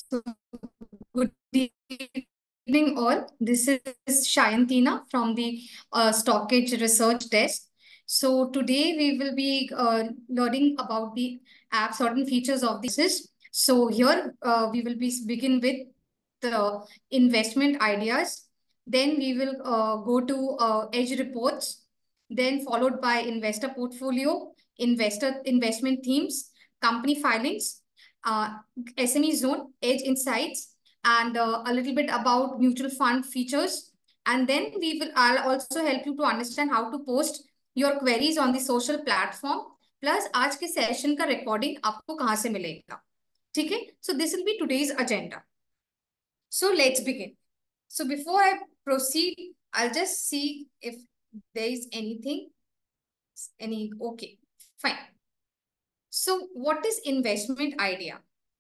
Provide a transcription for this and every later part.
So, good evening, all. This is Shayantina from the Stockage Research Desk. So, today we will be learning about the app, certain features of this. So, here we will be begin with the investment ideas. Then we will go to edge reports, then followed by investor portfolio, investor investment themes, company filings, uh, SME zone, edge insights, and a little bit about mutual fund features. And then I'll also help you to understand how to post your queries on the social platform. Plus आज के session का recording आपको कहाँ से मिलेगा, ठीक है? So this will be today's agenda. So let's begin. So before I proceed, I'll just see if there is anything, okay, fine. So what is investment idea?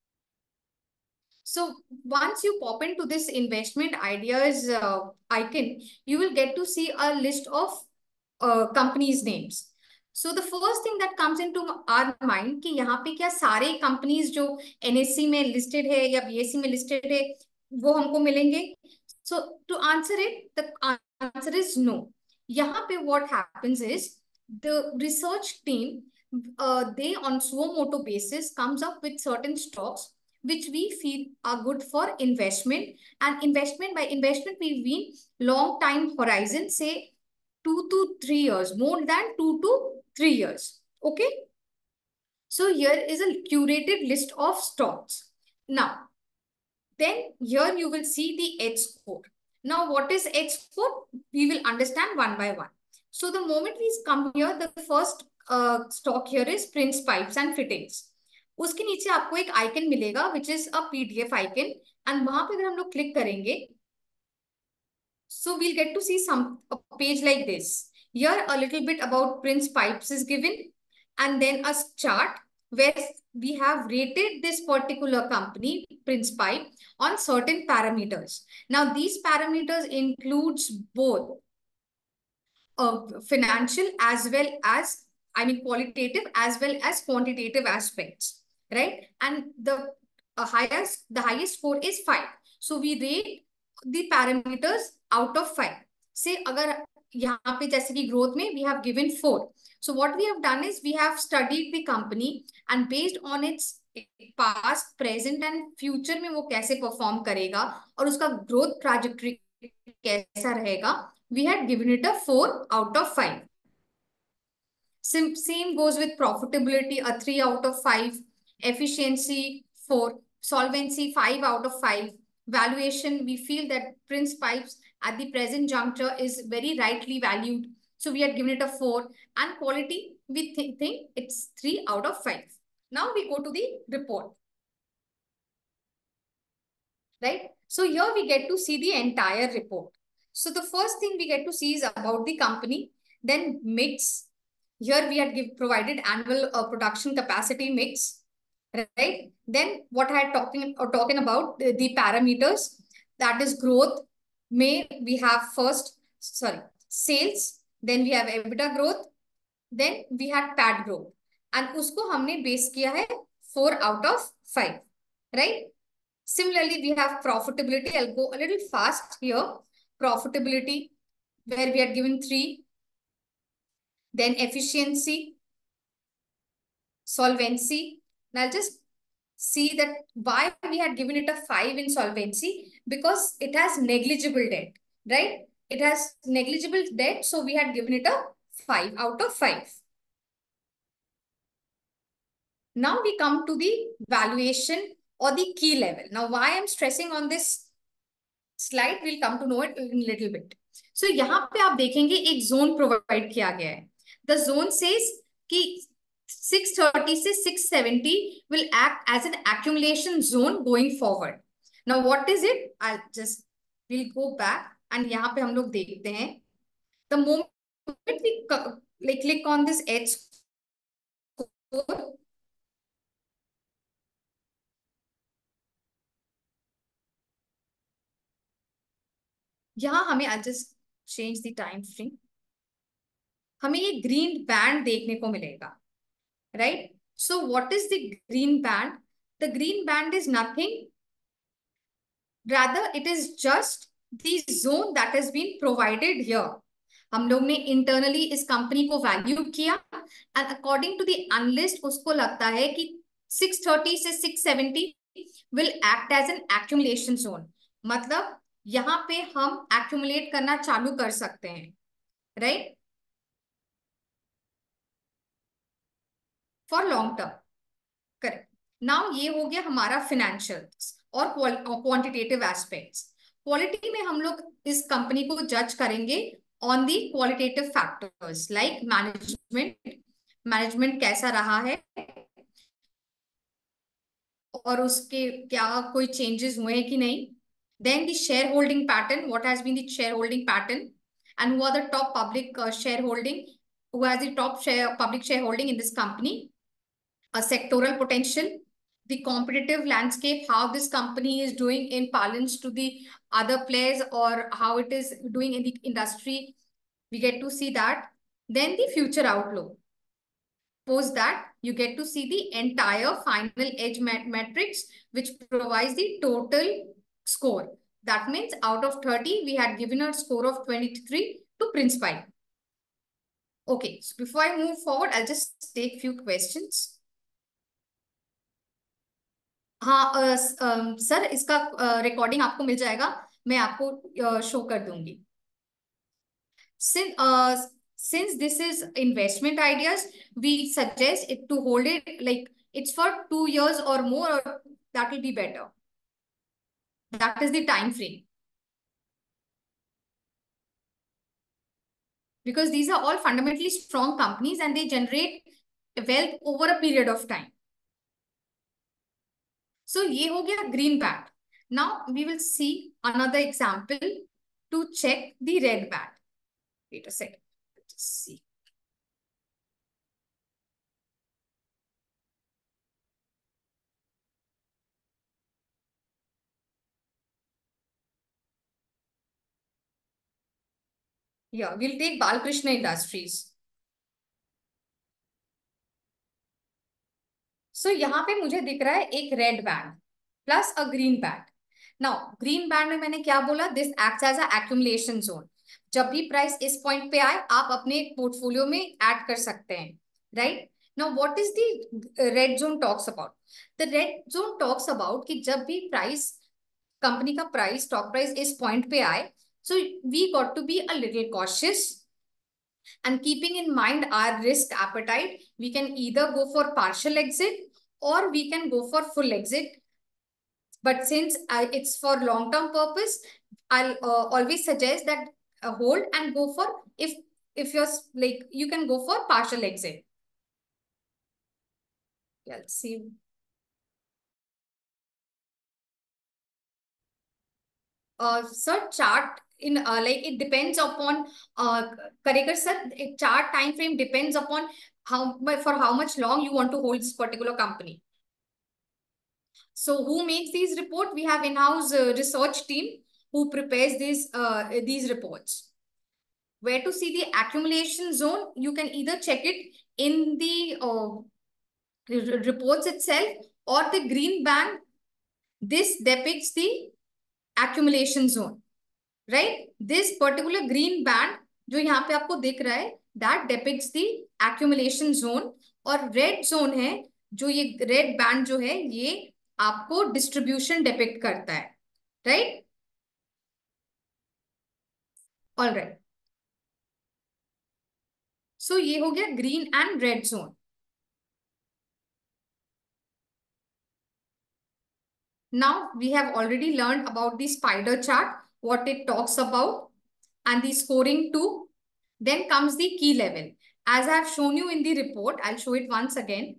So once you pop into this investment ideas icon, you will get to see a list of companies names. So the first thing that comes into our mind कि यहाँ पे क्या सारे companies जो NSE में listed है या BSE में listed है वो हमको मिलेंगे? So to answer it, the answer is no. यहाँ पे what happens is the research team they on suo motu basis comes up with certain stocks which we feel are good for investment. And investment, by investment we mean long time horizon, say 2 to 3 years, more than 2 to 3 years. Okay. So here is a curated list of stocks. Now, then here you will see the H score. Now, what is H score? We will understand one by one. So the moment we come here, the first stock here is Prince Pipes and Fittings. उसके नीचे आपको एक icon मिलेगा which is a PDF icon, and वहां पे अगर हम लोग क्लिक करेंगे, so we'll get to see a page like this. Here a little bit about Prince Pipes is given, and then a chart where we have rated this particular company, Prince Pipe, on certain parameters. Now these parameters includes both financial as well as, I mean, qualitative as well as quantitative aspects, right? And the highest score is 5. So we rate the parameters out of 5. Say अगर यहाँ पे जैसे कि growth में we have given 4. So what we have done is we have studied the company and based on its past, present and future में वो कैसे perform करेगा और उसका growth trajectory कैसा रहेगा, we had given it a 4 out of 5. Same goes with profitability, a 3 out of 5. Efficiency, 4. Solvency, 5 out of 5. Valuation, we feel that Prince Pipes at the present juncture is very rightly valued. So we had given it a 4. And quality, we think it's 3 out of 5. Now we go to the report. Right? So here we get to see the entire report. So the first thing we get to see is about the company, then mix. Here we had provided annual production capacity mix, right? Then what I had talking about the parameters, that is growth. May we have sales, then we have EBITDA growth, then we had PAT growth, and उसको हमने base किया है 4 out of 5, right? Similarly, we have profitability. I'll go a little fast here. Profitability, where we had given 3. Then efficiency, solvency. Now I'll just see that why we had given it a 5 in solvency, because it has negligible debt, right? It has negligible debt, so we had given it a 5 out of 5. Now we come to the valuation or the key level. Now why I'm stressing on this slide, we'll come to know it in a little bit. So यहाँ पे आप देखेंगे एक zone provide किया गया है. The zone says कि 630 से 670 will act as an accumulation zone going forward. Now what is it? We'll go back and यहाँ पे हम लोग देखते हैं. The moment we click on this H score, यहाँ हमें I'll just change the time frame. हमें ये ग्रीन बैंड देखने को मिलेगा, right? So what is the green band? The green band is nothing rather it is just the zone that has been provided here. हम लोग ने internally इस company को वैल्यू किया and according to the analyst उसको लगता है कि 630 से 670 will act as an accumulation zone. मतलब यहाँ पे हम एक्यूमुलेट करना चालू कर सकते हैं, right, for long term. Correct. Now ये हो गया हमारा फिनेंशियल्स और क्वांटिटेटिव एस्पेक्ट्स। क्वालिटी में हम लोग इस कंपनी को जज करेंगे on the qualitative factors like management, management कैसा रहा है और उसके क्या कोई चेंजेस हुए हैं कि नहीं। Then the share holding pattern, what has been the share holding pattern and who are the top public share holding, who has the top share public shareholding in this company, a sectoral potential, the competitive landscape, how this company is doing in parlance to the other players or how it is doing in the industry. We get to see that. Then the future outlook. Post that, you get to see the entire final edge matrix, which provides the total score. That means out of 30, we had given a score of 23 to Prince Pi. Okay, so before I move forward, I'll just take few questions. हाँ sir, इसका recording आपको मिल जाएगा, मैं आपको show कर दूंगी। Since this is investment ideas, we suggest it to hold it like it's for 2 years or more, or that will be better. That is the time frame. Because these are all fundamentally strong companies and they generate wealth over a period of time. So ये हो गया green band. Now we will see another example to check the red band. Wait a second. Let's see. Yeah, we'll take Balkrishna Industries. So यहाँ पे मुझे दिख रहा है एक red band plus a green band. Now green band में मैंने क्या बोला, this acts as a accumulation zone. जब भी प्राइस इस पॉइंट पे आए आप अपने पोर्टफोलियो में ऐड कर सकते हैं, right. Now what is the red zone talks about? The red zone talks about कि जब भी प्राइस, कंपनी का प्राइस, स्टॉक प्राइस इस पॉइंट पे आए, so we got to be a little cautious and keeping in mind our risk appetite, we can either go for partial exit or we can go for full exit. But since it's for long term purpose, I'll always suggest that hold and go for, if you're like, you can go for partial exit. Yeah, let's see. Sir, chart in like it depends upon correct sir, chart time frame depends upon for how much long you want to hold this particular company. So who makes these report? We have in-house research team who prepares these reports. Where to see the accumulation zone? You can either check it in the reports itself or the green band. This depicts the accumulation zone, right? This particular green band जो यहाँ पे आपको दिख रहा है, that depicts the accumulation zone, और red zone है, जो ये red band जो है ये आपको डिस्ट्रीब्यूशन डिपिक्ट करता है, राइट। ऑल राइट, सो ये हो गया green and red zone. Now we have already learned about the spider chart, what it talks about, and the scoring too. Then comes the key level. As I have shown you in the report, I'll show it once again.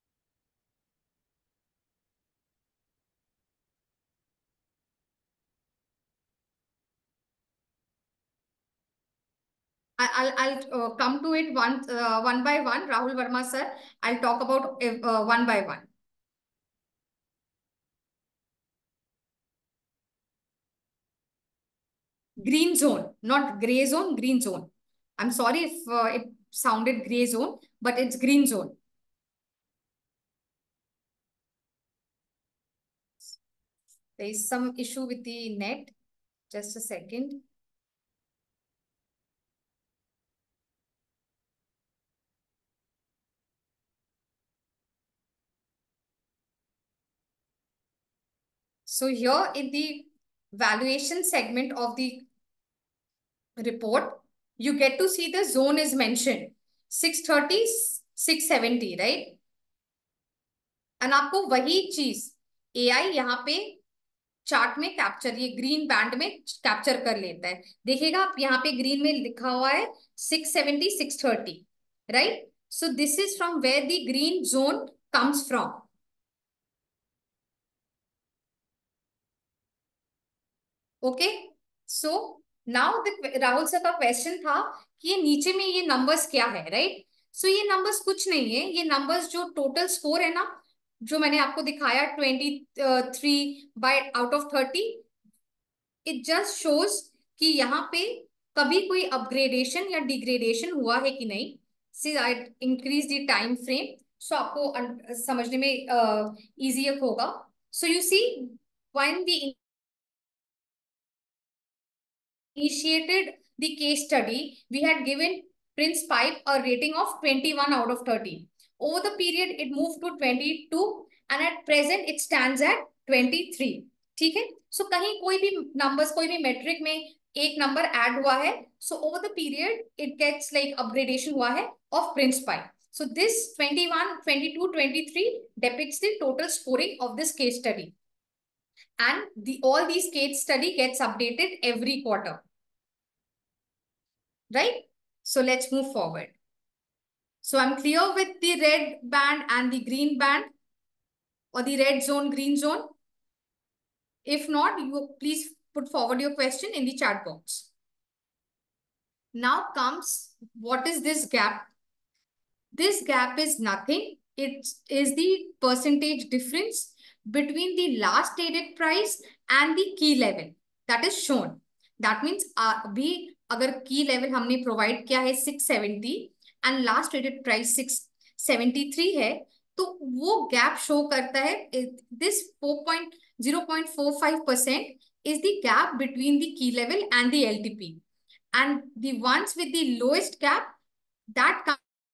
I'll come to it one by one. Rahul Verma sir, I'll talk about one by one. Green zone, not gray zone, green zone. I'm sorry if it sounded gray zone, but it's green zone. There is some issue with the net. Just a second. So here in the valuation segment of the report, you get to see the zone is mentioned 630, 670, right? And आपको वही चीज AI यहाँ पे chart में capture, ये green band में capture कर लेता है। देखिएगा आप यहाँ पे ग्रीन में लिखा हुआ है 670, 630, right? So this is from where the green zone comes from. Okay, so now Rahul sir का क्वेश्चन था कि ये नीचे में ये नंबर्स क्या है, राइट? सो ये नंबर्स कुछ नहीं है, ये नंबर्स जो टोटल स्कोर है ना, जो मैंने आपको दिखाया 23/30, इट जस्ट शोज कि यहाँ पे कभी कोई अपग्रेडेशन या डिग्रेडेशन हुआ है कि नहीं। See I increase the time frame, so आपको समझने में इजी होगा। So you see when we initiated the case study, we had given Prince Pipe a rating of 21 out of 30. Over the period, it moved to 22 and at present it stands at 23. ठीक है? So कहीं कोई भी numbers, कोई भी metric में एक number add हुआ है, so over the period it gets like upgradation हुआ है of Prince Pipe. So this 21, 22, 23 depicts the total scoring of this case study. And all these case study gets updated every quarter. Right? So let's move forward. So I'm clear with the red band and the green band, or the red zone, green zone. If not, you please put forward your question in the chat box. Now comes, what is this gap? This gap is nothing. It is the percentage difference between the last traded price and the key level that is shown. That means अभी अगर की level हमने provide किया है 670 and last traded price 673 है, तो वो gap show करता है। This 0.45% is the gap between the key level and the LTP, and the ones with the lowest gap, that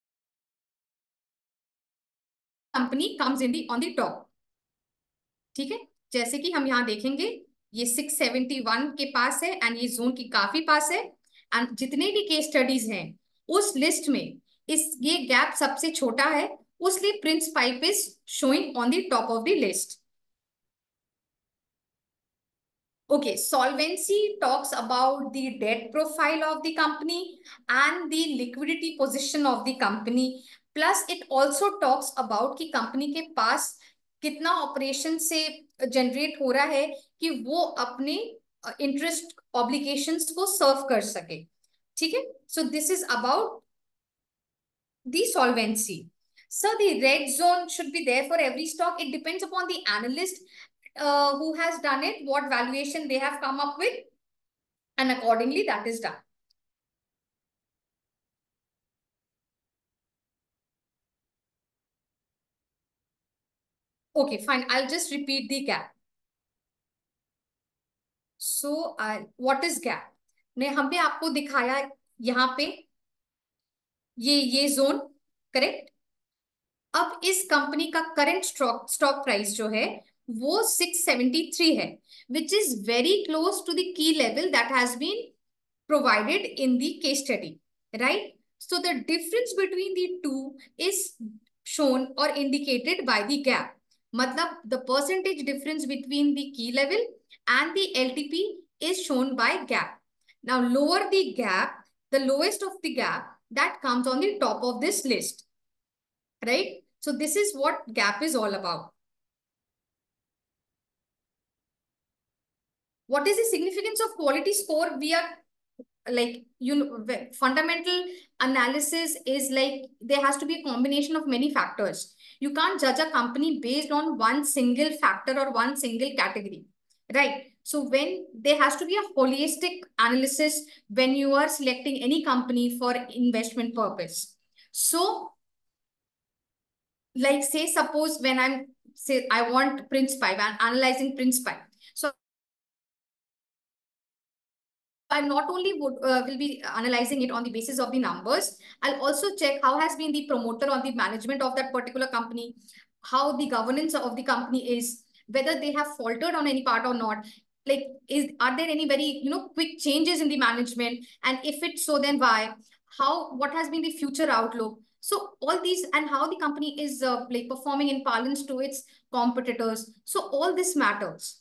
company comes in the on the top। ठीक है, जैसे कि हम यहाँ देखेंगे ये 671 के पास है एंड ये जोन की काफी पास है, एंड जितने भी केस स्टडीज हैं उस लिस्ट में इस ये गैप सबसे छोटा है, उसलिए Prince Pipe is showing on the top of the list. Okay, solvency talks about the debt profile of the company and the liquidity position of the company. Plus, it also talks about कि company के पास कितना operation से generate हो रहा है कि वो अपने इंटरेस्ट ऑब्लिगेशंस को सर्व कर सके। ठीक है, so this is about the solvency. So the red zone should be there for every stock. It depends upon the analyst who has done it, what valuation they have come up with, and accordingly that is done. Okay, fine. I'll just repeat the gap. So, what is gap? ने हमने आपको दिखाया यहाँ पे ये zone, correct? अब इस company का करंट स्टॉक प्राइस जो है वो 673 है, which is very close to the key level that has been provided in the case study, right? So the difference between the two is shown or indicated by the gap. मतलब the percentage difference between the key level and the LTP is shown by gap. Now lower the gap, the lowest of the gap that comes on the top of this list, right? So this is what gap is all about. What is the significance of quality score? We are like, you know, fundamental analysis is like there has to be a combination of many factors. You can't judge a company based on one single factor or one single category, right? So when there has to be a holistic analysis when you are selecting any company for investment purpose. So like say suppose when I want Prince Pipe, I'm analyzing Prince Pipe. So I not only will be analyzing it on the basis of the numbers, I'll also check how has been the promoter on the management of that particular company, how the governance of the company is, whether they have faltered on any part or not. Like, are there any very quick changes in the management, and if it's so, then why? What has been the future outlook? So all these, and how the company is like performing in parlance to its competitors. So all this matters.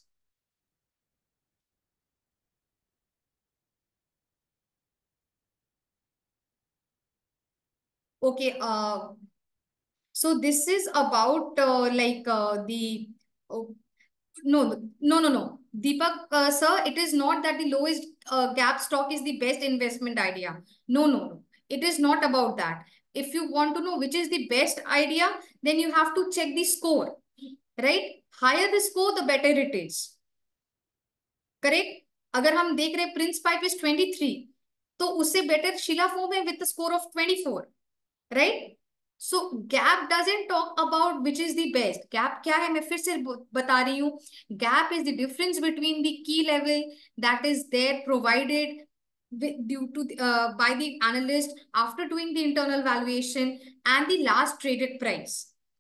Okay, so this is about the oh, no. Deepak, sir, it is not that the lowest gap stock is the best investment idea. No. It is not about that. If you want to know which is the best idea, then you have to check the score, right? Higher the score, the better it is. Correct? अगर हम देख रहे Prince Pipe is 23, तो उससे better Sheela Foam है with score of 24, right? So gap doesn't talk about which is the best. Gap क्या है, मैं फिर से बता रही हूँ. Gap is the difference between the key level that is there provided due to by the analyst after doing the internal valuation and the last traded price.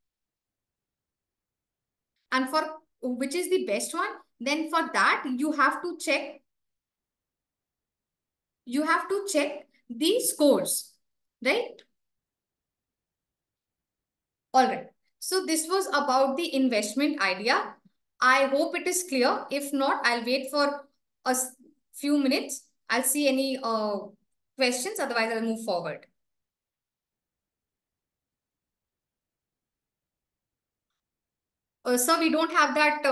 And for which is the best one, then for that you have to check the scores, right? All right. So this was about the investment idea. I hope it is clear. If not, I'll wait for a few minutes. I'll see any questions. Otherwise, I'll move forward. Sir, we don't have that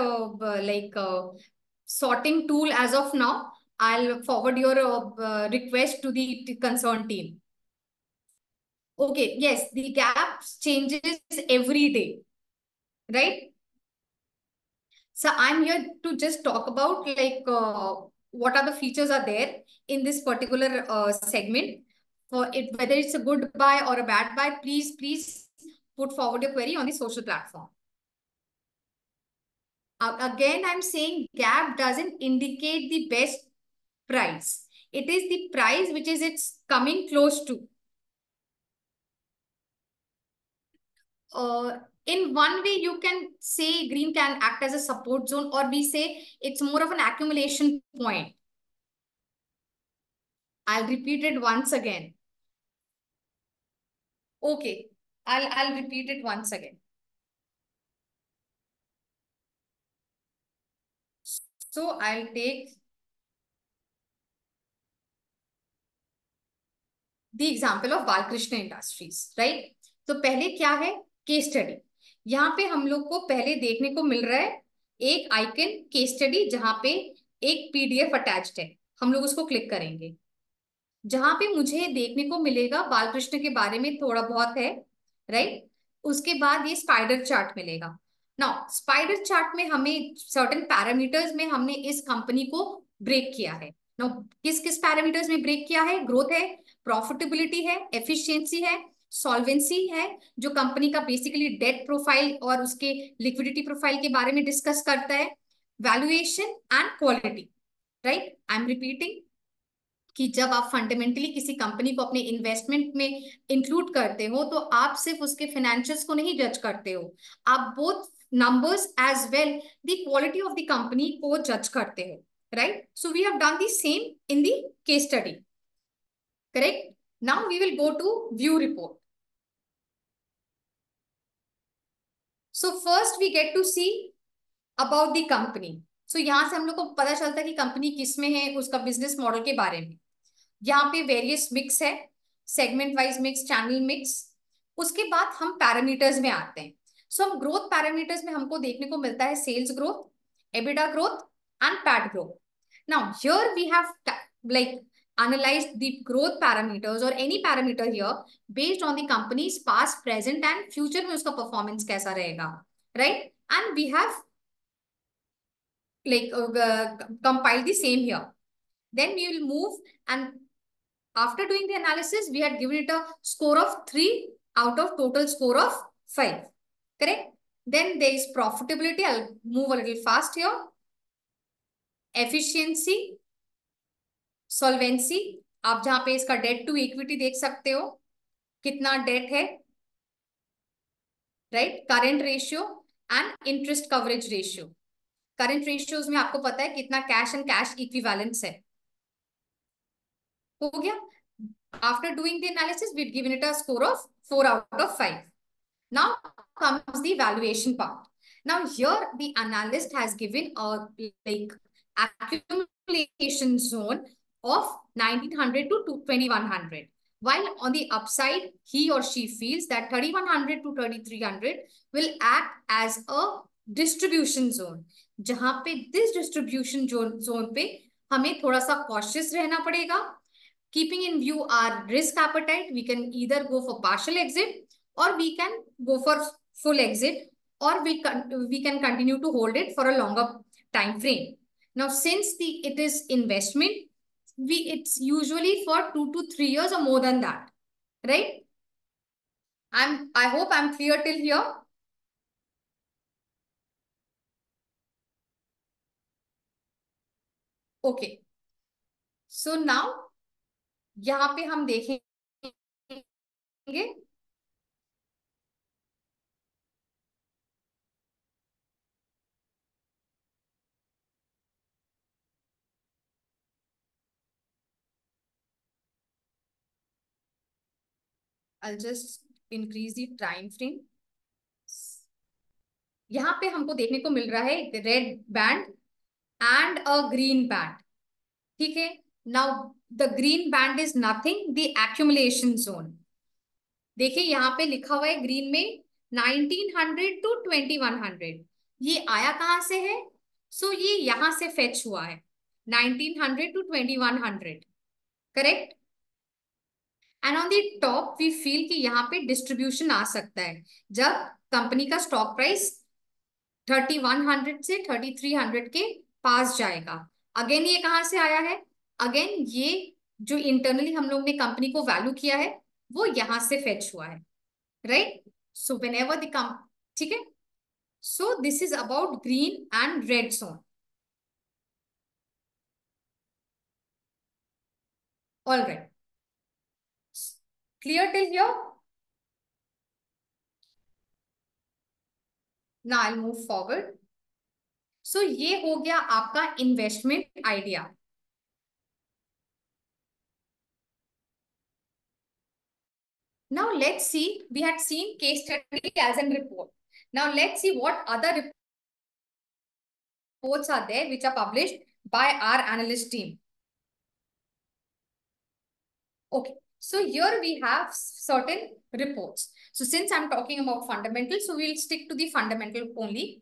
sorting tool as of now. I'll forward your request to the concerned team. Okay, yes, the gaps changes every day, right? So I'm here to just talk about what are the features are there in this particular segment. For it, whether it's a good buy or a bad buy, please put forward your query on the social platform. Again, I'm saying gap doesn't indicate the best price. It is the price which is it's coming close to. In one way, you can say green can act as a support zone, or we say it's more of an accumulation point. I'll repeat it once again. Okay, I'll repeat it once again. So I'll take the example of Balkrishna Industries, right? तो पहले क्या है, case study. यहाँ पे हम लोग को पहले देखने को मिल रहा है एक आइकन केस स्टडी, जहां पे एक पीडीएफ अटैच्ड है. हम लोग उसको क्लिक करेंगे. जहां पे मुझे देखने को मिलेगा बालकृष्ण के बारे में थोड़ा बहुत है, राइट? उसके बाद ये स्पाइडर चार्ट मिलेगा. नाउ स्पाइडर चार्ट में हमें सर्टेन पैरामीटर्स में हमने इस कंपनी को ब्रेक किया है. नाउ किस किस पैरामीटर्स में ब्रेक किया है? ग्रोथ है, प्रॉफिटेबिलिटी है, एफिशिएंसी है, सॉल्वेंसी है, जो कंपनी का बेसिकली डेट प्रोफाइल और उसके लिक्विडिटी प्रोफाइल के बारे में डिस्कस करता है, valuation and quality, right? I am repeating कि जब आप फंडामेंटली किसी कंपनी को अपने इन्वेस्टमेंट में इंक्लूड करते हो, तो आप सिर्फ उसके फाइनेंशियल्स को नहीं जज करते हो, आप both numbers as well the quality of the company को जज करते हो, right? So we have done the same in the case study, correct? Now we will go to view report. So first we get to see about the company. So यहाँ से हम लोग को पता चलता है कि कंपनी किस में है, उसका बिजनेस मॉडल के बारे में. यहाँ पे वेरियस मिक्स है, segment wise mix, channel mix. उसके बाद हम पैरामीटर्स में आते हैं. सो हम ग्रोथ पैरामीटर्स में हमको देखने को मिलता है sales growth, EBITDA growth and PAT growth. Now here we have like analyzed the growth parameters or any parameter here based on the company's past, present and future में उसका performance कैसा रहेगा, right? And we have compiled the same here. Then we will move, and after doing the analysis, we had given it a score of 3 out of total score of 5. Correct? Then there is profitability. I'll move a little fast here. Efficiency, solvency, आप जहां पे इसका date to equity देख सकते हो, कितना debt है, right, current ratio and interest coverage ratio. Current ratios में आपको पता है कितना कैश एंड कैश इक्विवेलेंस है। हो गया। After doing the analysis we given it a score of 4 out of 5. Now comes the valuation part. Now here the analyst has given a like accumulation zone of 1900 to 2100. While on the upside, he or she feels that 3100 to 3300 will act as a distribution zone. जहां पे this distribution zone पे हमें थोड़ा सा cautious रहना पड़ेगा. Keeping in view our risk appetite, we can either go for partial exit or we can go for full exit, or we can continue to hold it for a longer time frame. Now, since it is investment, it's usually for 2 to 3 years or more than that, right? I hope I'm clear till here. Okay. So now यहाँ पे हम देखेंगे, I'll just increase the time frame. यहाँ पे हमको देखने को मिल रहा है red band and a green band, ठीक है। Now the green band is nothing the accumulation zone. देखिए यहाँ पे लिखा हुआ है ग्रीन में 1900 टू 2100, ये आया कहाँ से है? सो ये यहाँ से फेच हुआ है 1900 to 2100, correct. And on the top we feel कि यहाँ पे डिस्ट्रीब्यूशन आ सकता है जब कंपनी का स्टॉक प्राइस 3100 से 3300 के पास जाएगा। अगेन ये कहां से आया है? अगेन ये जो इंटरनली हम लोग ने कंपनी को वैल्यू किया है वो यहां से फेच हुआ है, right. So whenever the come, ठीक है। So this is about green and red zone. All right, clear till here? Now I move forward. So ये हो गया आपका investment idea. Now let's see, we had seen case study as a report. Now let's see what other reports are there which are published by our analyst team. Okay, so here we have certain reports. So since I'm talking about fundamentals, so we'll stick to the fundamental only.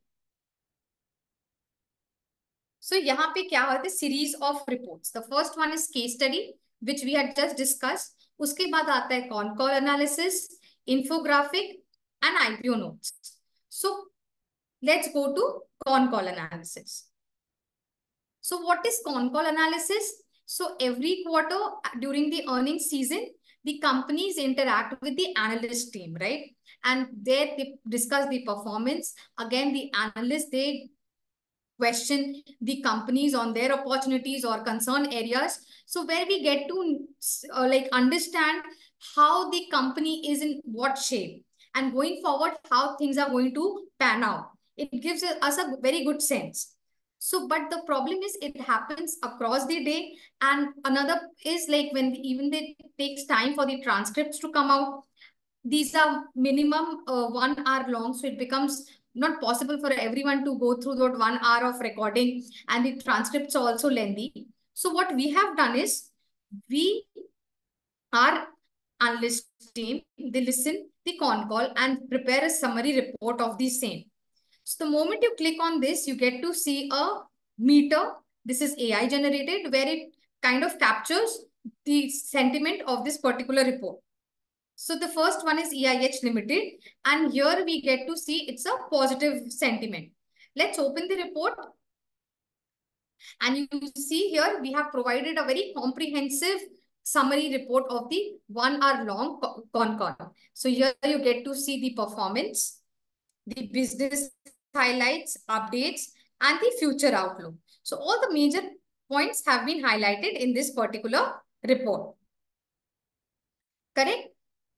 So यहाँ पे क्या होता है? Series of reports. The first one is case study, which we had just discussed. उसके बाद आता है con call analysis, infographic, and IPO notes. So let's go to con call analysis. So what is con call analysis? So every quarter during the earnings season, the companies interact with the analyst team, right? And there they discuss the performance. Again, the analysts, they question the companies on their opportunities or concern areas. So where we get to like understand how the company is in what shape and going forward, how things are going to pan out. It gives us a very good sense. So, but the problem is it happens across the day. And another is like when even it takes time for the transcripts to come out. These are minimum 1 hour long. So it becomes not possible for everyone to go through that 1 hour of recording, and the transcripts are also lengthy. So what we have done is we, our analyst team, they listen the con call and prepare a summary report of the same. So the moment you click on this, you get to see a meter. This is AI generated, where it kind of captures the sentiment of this particular report. So the first one is EIH Limited, and here we get to see it's a positive sentiment. Let's open the report. And you see here, we have provided a very comprehensive summary report of the 1 hour long con call. So here you get to see the performance, the business highlights, updates, and the future outlook. So all the major points have been highlighted in this particular report. Correct?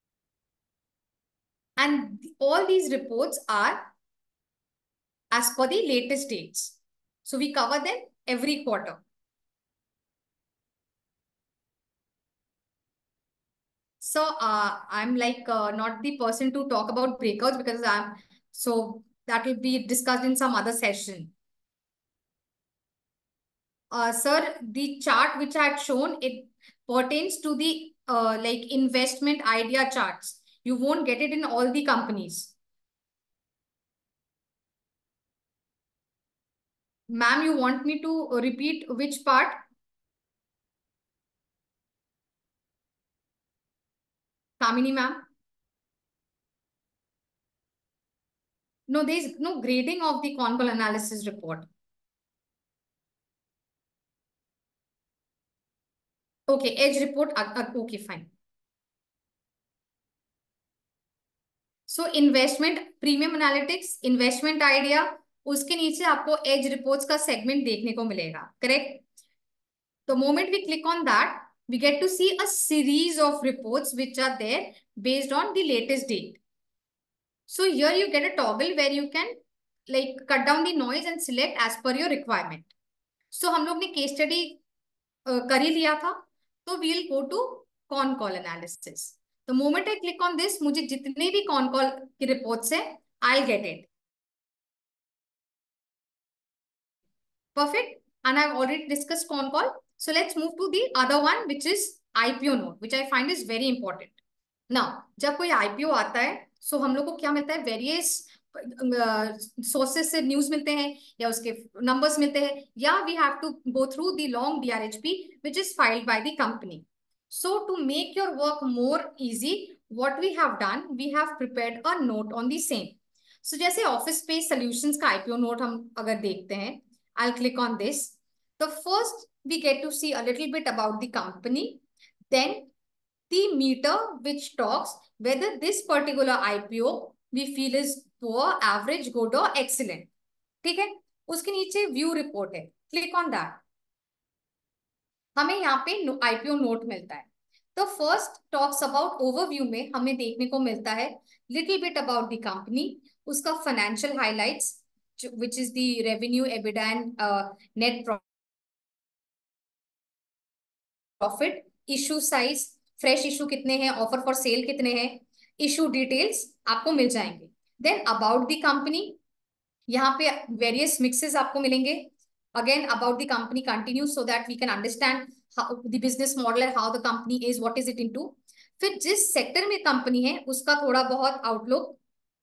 And all these reports are as per the latest dates. So we cover them every quarter. So I'm like not the person to talk about breakouts because so that will be discussed in some other session. Sir, the chart which I had shown, it pertains to the like investment idea charts. You won't get it in all the companies. Ma'am, you want me to repeat which part? Kamini ma'am? No, there is no grading of the con call analysis report. Okay, edge report. Okay, fine. So investment premium analytics investment idea उसके नीचे आपको as reports का segment देखने को मिलेगा correct the moment we click on that we get to see a series of reports which are there based on the latest date. So here you get a toggle where you can like cut down the noise and select as per your requirement. So हम लोग ने case study कर ही लिया था तो we'll go to con call analysis. The moment I click on this, मुझे जितने भी con call की reports है, I'll get it. Perfect. And I've already discussed con call. So let's move to the other one, which is IPO note, which I find is very important. Now, जब कोई IPO आता है, so हम लोग को क्या मिलता है? Various sources से न्यूज मिलते हैं या उसके नंबर्स मिलते हैं या we have to go through the long DRHP which is filed by the company. So to make your work more easy, what we have done, we have prepared a note on the same. So जैसे office space solutions का IPO note हम अगर देखते हैं, I'll click on this. The first we get to see a little bit about the company, then the meter which talks whether this particular IPO we feel is poor, average, good or excellent. ठीक है उसके नीचे view report है click on that हमें यहाँ पे IPO note मिलता है तो फर्स्ट टॉक्स अबाउट ओवरव्यू में हमें देखने को मिलता है little bit about the company उसका financial highlights which is the revenue EBITDA and net profit issue size fresh issue कितने हैं ऑफर फॉर सेल कितने हैं इशू डिटेल्स आपको मिल जाएंगे देन अबाउट द कंपनी यहाँ पे वेरियस मिक्सेस आपको मिलेंगे again about the company continue so that we can understand the business model है how the company is what is it into फिर जिस सेक्टर में कंपनी है उसका थोड़ा बहुत outlook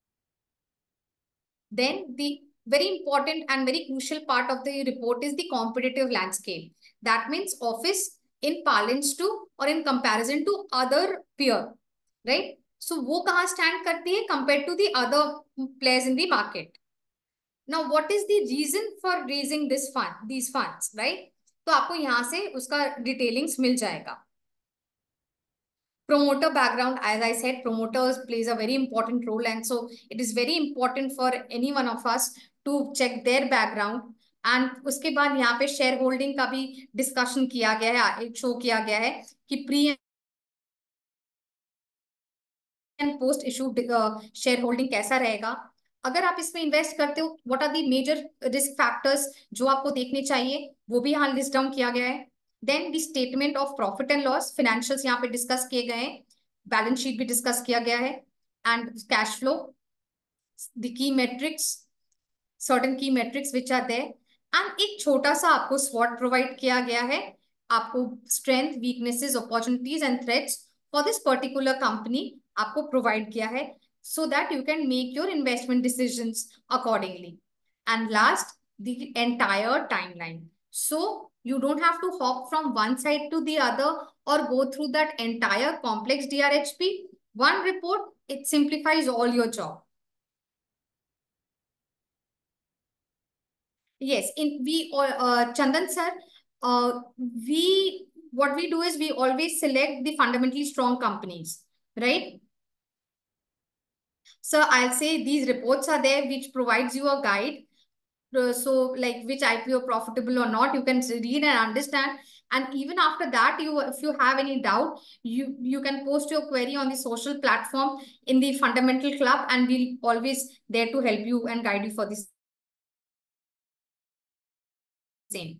then the very important and very crucial part of the report is the competitive landscape that means office in parlance to or in comparison to other peer right so वो कहाँ stand करती है compared to the other players in the market now what is the reason for raising these funds right तो आपको यहाँ से उसका detailings मिल जाएगा promoter background as I said promoters plays a very important role and so it is very important for any one of us to check their background and उसके बाद यहाँ पे शेयर होल्डिंग का भी डिस्कशन किया गया है शो किया गया है कि pre and post issue share holding कैसा रहेगा अगर आप इसमें इन्वेस्ट करते हो what are the major risk factors जो आपको देखने चाहिए वो भी यहाँ लिस्ट डाउन किया गया है then the statement of profit and loss financials यहाँ पे डिस्कस किए गए हैं बैलेंस शीट भी डिस्कस किया गया है and cash flow the key metrics certain key metrics which are there and एक छोटा सा आपको स्वॉट प्रोवाइड किया गया है आपको strength weaknesses opportunities and threats for this particular company आपको प्रोवाइड किया है so that you can make your investment decisions accordingly and last the entire timeline so you don't have to hop from one side to the other or go through that entire complex DRHP one report it simplifies all your job yes in we Chandan sir we what we do is we always select the fundamentally strong companies right so I'll say these reports are there which provides you a guide so like which IPO profitable or not, you can read and understand. And even after that, you, if you have any doubt, you can post your query on the social platform in the fundamental club, and we'll always there to help you and guide you for the same.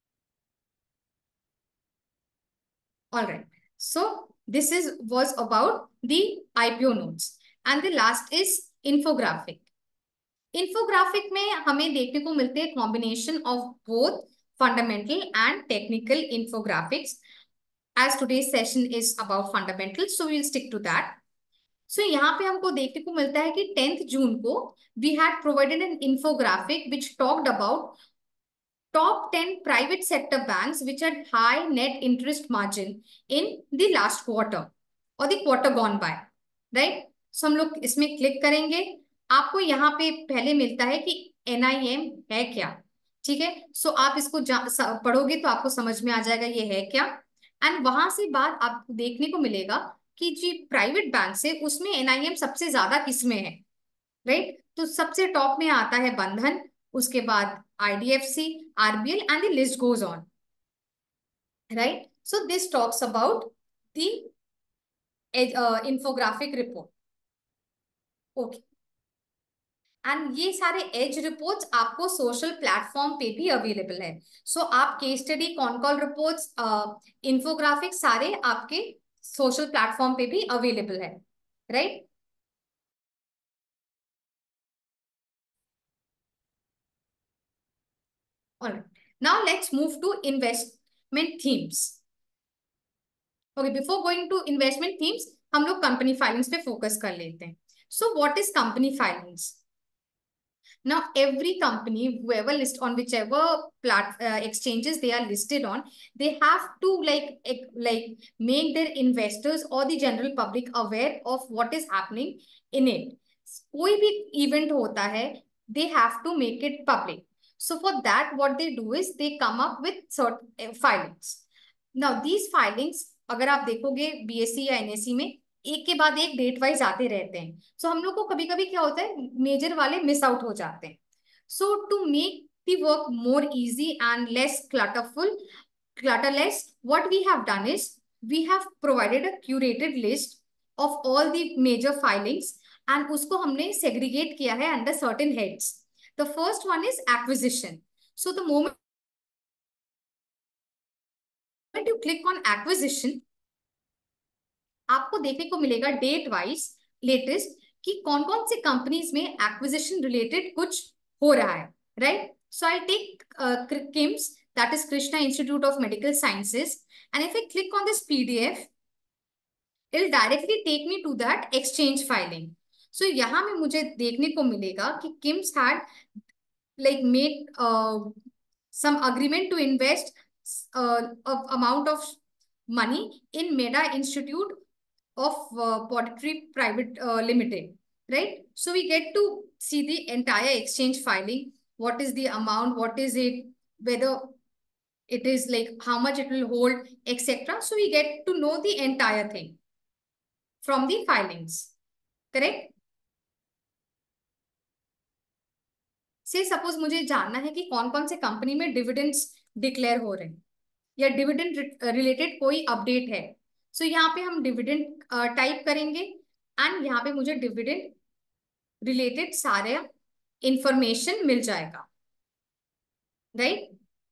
All right. So this is was about the IPO notes, and the last is infographic. Infographic में हमें देखने को मिलते हैं combination of both fundamental and technical infographics. As today's session is about fundamental, so we'll stick to that. So यहाँ पे हमको देखने को मिलता है कि 10th जून को we had provided an infographic which talked about top 10 private sector banks which had high net interest margin in the last quarter or the quarter gone by, right? So हम लोग इसमें click करेंगे. आपको यहाँ पे पहले मिलता है कि NIM है क्या. ठीक है, सो आप इसको पढ़ोगे तो आपको समझ में आ जाएगा ये है क्या. एंड वहां से बाद आपको देखने को मिलेगा कि जी प्राइवेट बैंक से उसमें NIM सबसे ज्यादा किसमें है, राइट? तो सबसे टॉप में आता है बंधन, उसके बाद IDFC, RBL, and the list goes on, right? So this talks about the infographic report. Okay. And ये सारे एज रिपोर्ट्स आपको सोशल प्लेटफॉर्म पे भी अवेलेबल है. सो आप case study, con call reports, infographic सारे आपके सोशल प्लेटफॉर्म पे भी अवेलेबल है, right? All right. Now let's move to investment themes. Okay, before going to investment themes, हम लोग कंपनी फाइलिंग्स पे फोकस कर लेते हैं. So what is company filings? Now every company, whoever list on whichever exchanges they are listed on, they have to like make their investors or the general public aware of what is happening in it. कोई भी event होता है, they have to make it public. So for that, what they do is they come up with certain filings. Now these filings, अगर आप देखोगे BSE या NSE में, एक के बाद एक डेट वाइज आते रहते हैं. सो हम लोग को कभी कभी क्या होता है, मेजर वाले मिस आउट हो जाते हैं. So to make the work more easy and less clutterless, what we have done is we have provided a curated list of all the major filings, and उसको हमने segregate किया है under certain heads. The first one is acquisition. So the moment you click on acquisition, आपको देखने को मिलेगा date wise latest कि कौन कौन से कंपनीज में एक्विजिशन रिलेटेड कुछ हो रहा है, right? So I take KIMS, that is Krishna Institute of Medical Sciences, and if I click on this PDF, it will directly take me to that exchange filing. So यहाँ में मुझे देखने को मिलेगा कि KIMS had like made some agreement to invest amount of money in Meda Institute of Poetry Private Limited, right? So we get to see the entire exchange filing. What is the amount? What is it? Whether it is like how much it will hold, etc. So we get to know the entire thing from the filings, correct? Say suppose मुझे जानना है कि कौन कौन से company में dividends declare हो रहे हैं या डिविडेंड रिलेटेड कोई अपडेट है. सो यहाँ पे हम डिविडेंड टाइप करेंगे एंड यहाँ पे मुझे डिविडेंड रिलेटेड सारे इंफॉर्मेशन मिल जाएगा, राइट?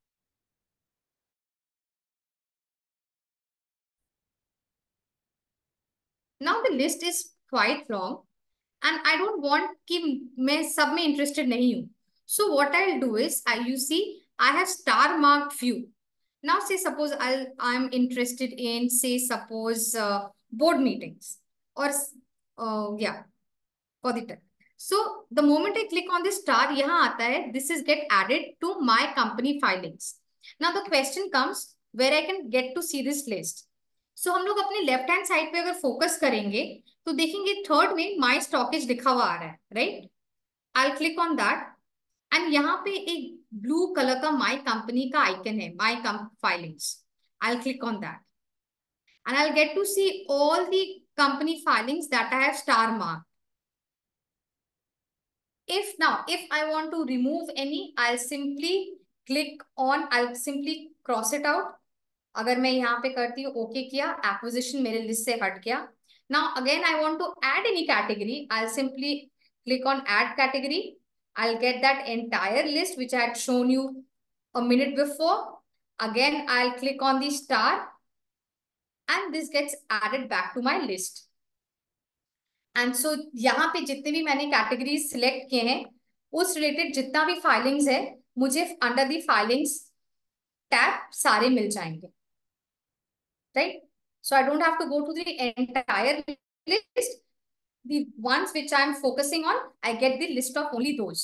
Now the list is quite long and I don't want कि मैं सब में इंटरेस्टेड नहीं हूँ. So what I will do is I you see I have star marked few. Now say suppose I'm interested in, say suppose board meetings or yeah, for the time. So the moment I click on this star, यहाँ आता है this is get added to my company filings. Now the question comes where I can get to see this list. So हम लोग अपने left hand side पे अगर focus करेंगे तो देखेंगे थर्ड में माई स्टॉकेज लिखा हुआ आ रहा है, राइट? I click on that and यहाँ पे एक ब्लू कलर का माई कंपनी का आइकन है, my filings. I'll click on that and I'll get to see all the company filings that I have star marked. If I want to remove any, I'll simply I'll simply cross it out. अगर मैं यहाँ पे करती हूँ okay किया, acquisition मेरे list से हट गया. Now again I want to add any category, I simply click on add category. I'll get that entire list which I had shown you a minute before. Again, I'll click on the star and this gets added back to my list. And so यहाँ पे जितने भी मैंने categories select किए हैं उस related जितना भी फाइलिंग्स है मुझे अंडर दी फाइलिंग्स टैब सारे मिल जाएंगे, right. So I don't have to go to the entire list. The ones which I am focusing on, I get the list of only those.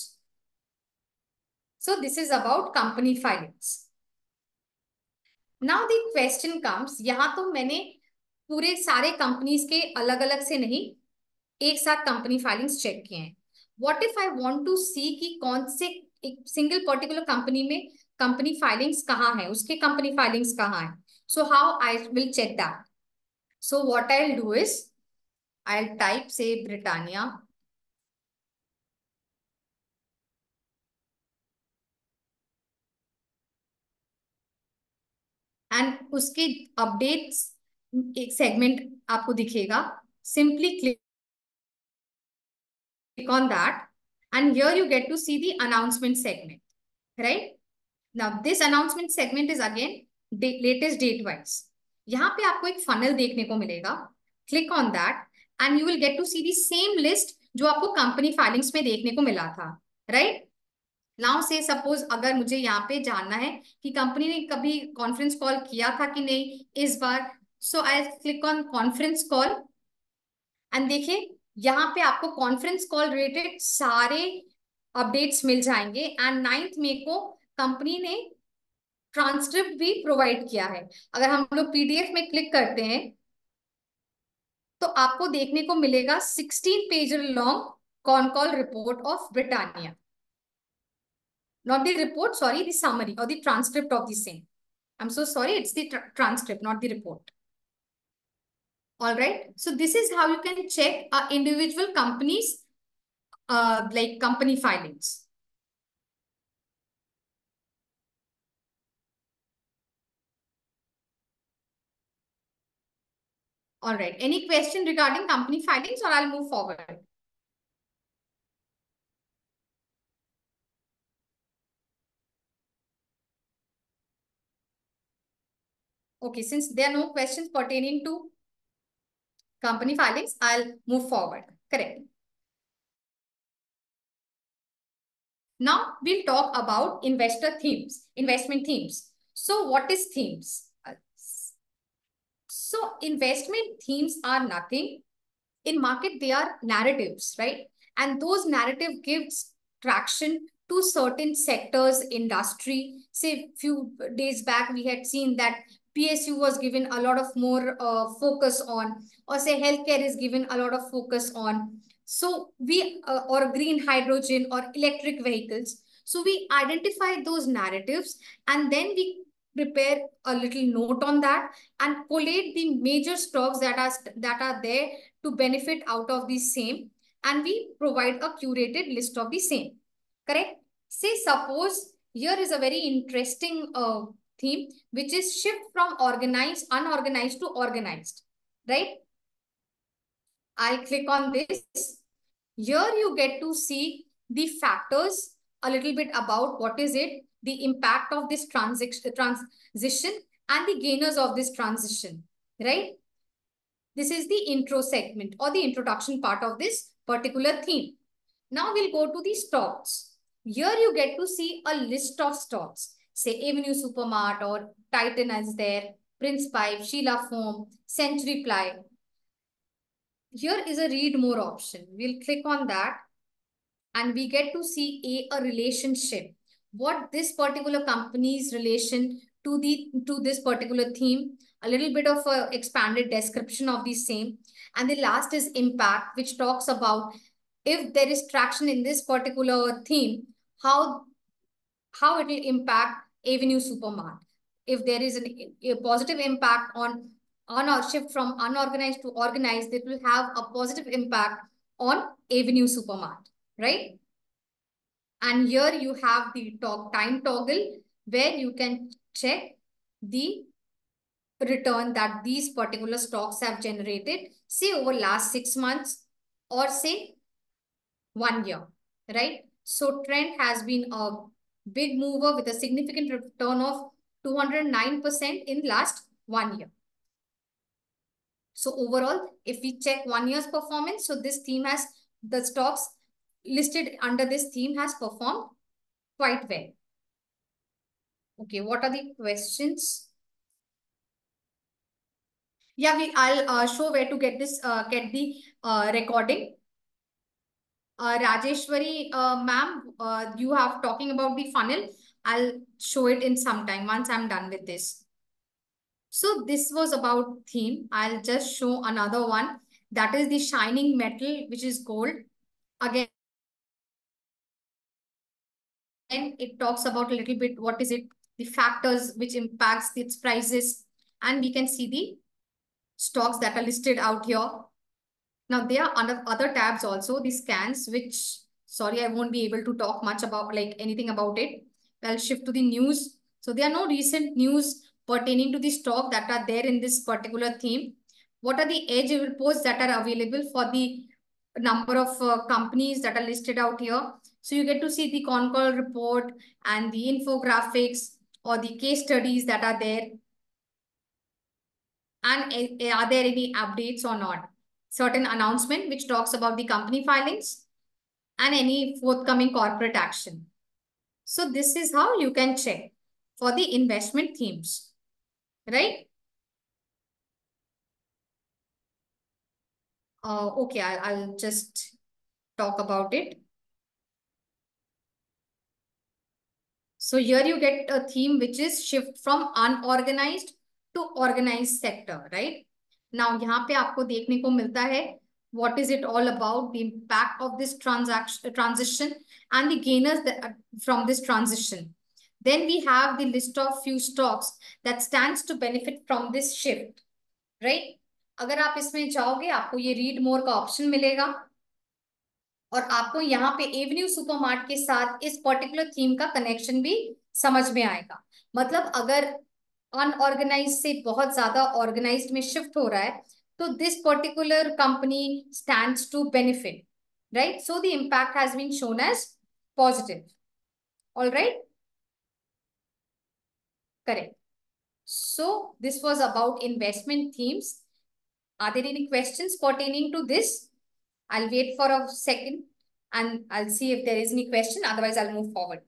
So this is about company filings. Now the question comes, यहाँ तो मैंने पूरे सारे companies के अलग अलग से नहीं एक साथ कंपनी फाइलिंग्स चेक किए हैं. What if I want to see कि कौन से एक सिंगल पर्टिकुलर कंपनी में कंपनी फाइलिंग्स कहाँ है, उसके कंपनी फाइलिंग्स कहाँ है. So how I will check that. So what I will do is I will type say Britannia and उसके अपडेट्स एक सेगमेंट आपको दिखेगा. Simply click on that and here you get to see the announcement segment, right. Now this announcement segment is again latest date wise. यहाँ पे आपको एक funnel देखने को मिलेगा. Click on that and you will get to see the same list जो आपको company filings में देखने को मिला था, right. Now say suppose अगर मुझे यहाँ पे जानना है कि कंपनी ने कभी कॉन्फ्रेंस कॉल किया था कि नहीं इस बार. So I'll click on conference call and देखिए यहाँ पे आपको कॉन्फ्रेंस कॉल रिलेटेड सारे अपडेट्स मिल जाएंगे. एंड 9 मई को कंपनी ने ट्रांसक्रिप्ट भी प्रोवाइड किया है. अगर हम लोग पीडीएफ में क्लिक करते हैं तो आपको देखने को मिलेगा 16 page long con call report of Britannia. Not the report, sorry, the summary और the transcript of the same. I am so sorry, it's the transcript, not the report. All right. So this is how you can check individual companies like company filings. All right. Any question regarding company filings or I'll move forward? Okay. Since there are no questions pertaining to company filings, I'll move forward. Correct. Now we'll talk about investment themes. So what is themes? So investment themes are nothing. In market, they are narratives, right? And those narrative gives traction to certain sectors, industry. Say few days back, we had seen that PSU was given a lot of more focus on, or say healthcare is given a lot of focus on. So or green hydrogen or electric vehicles. So we identify those narratives and then we prepare a little note on that and collate the major stocks that are there to benefit out of the same, and we provide a curated list of the same. Correct. Say suppose here is a very interesting theme which is shift from unorganized to organized, right. I'll click on this. Here you get to see the factors a little bit about what is it, the impact of this transition and the gainers of this transition, right. This is the intro segment or the introduction part of this particular theme. Now we'll go to the stocks. Here you get to see a list of stocks. Say Avenue Supermart or Titan is there, Prince Pipe, Sheila Foam, Century Ply. Here is a read more option. We'll click on that and we get to see a relationship. What this particular company's relation to this particular theme, a little bit of a expanded description of the same. And the last is impact, which talks about if there is traction in this particular theme, how it will impact Avenue Supermart. If there is a positive impact on our shift from unorganized to organized, it will have a positive impact on Avenue Supermart, right? And here you have the time toggle where you can check the return that these particular stocks have generated, say over last 6 months or say 1 year, right? So trend has been a big mover with a significant return of 209% in last 1 year. So overall, if we check 1 year's performance, so this theme has, the stocks listed under this theme has performed quite well. Okay, what are the questions? Yeah, I'll show where to get this, get the recording. Rajeshwari, ma'am, you have talking about the funnel. I'll show it in some time once I'm done with this. So this was about theme. I'll just show another one. That is the shining metal, which is gold. Again, it talks about a little bit what is it, the factors which impacts its prices, and we can see the stocks that are listed out here. Now there are other tabs also, the scans, which sorry I won't be able to talk much about like anything about it. I'll shift to the news. So there are no recent news pertaining to the stock that are there in this particular theme. What are the edge reports that are available for the number of companies that are listed out here? So you get to see the con call report and the infographics or the case studies that are there. And are there any updates or not? Certain announcement which talks about the company filings and any forthcoming corporate action. So this is how you can check for the investment themes, right? Okay, I'll just talk about it. So here you get a theme which is shift from unorganized to organized sector, right? Now यहाँ पे आपको देखने को मिलता है what is it all about, the impact of this transition and the gainers from this transition. Then we have the list of few stocks that stands to benefit from this shift, right? अगर आप इसमें जाओगे आपको ये read more का option मिलेगा और आपको यहाँ पे एवेन्यू सुपरमार्ट के साथ इस पर्टिकुलर थीम का कनेक्शन भी समझ में आएगा। मतलब अगर अनऑर्गेनाइज से बहुत ज्यादा ऑर्गेनाइज्ड में शिफ्ट हो रहा है तो this particular company stands to benefit, right? So the impact has been shown as positive. All right, correct. So this was about investment themes. Are there any questions pertaining to this? I'll wait for a second and I'll see if there is any question. Otherwise, I'll move forward.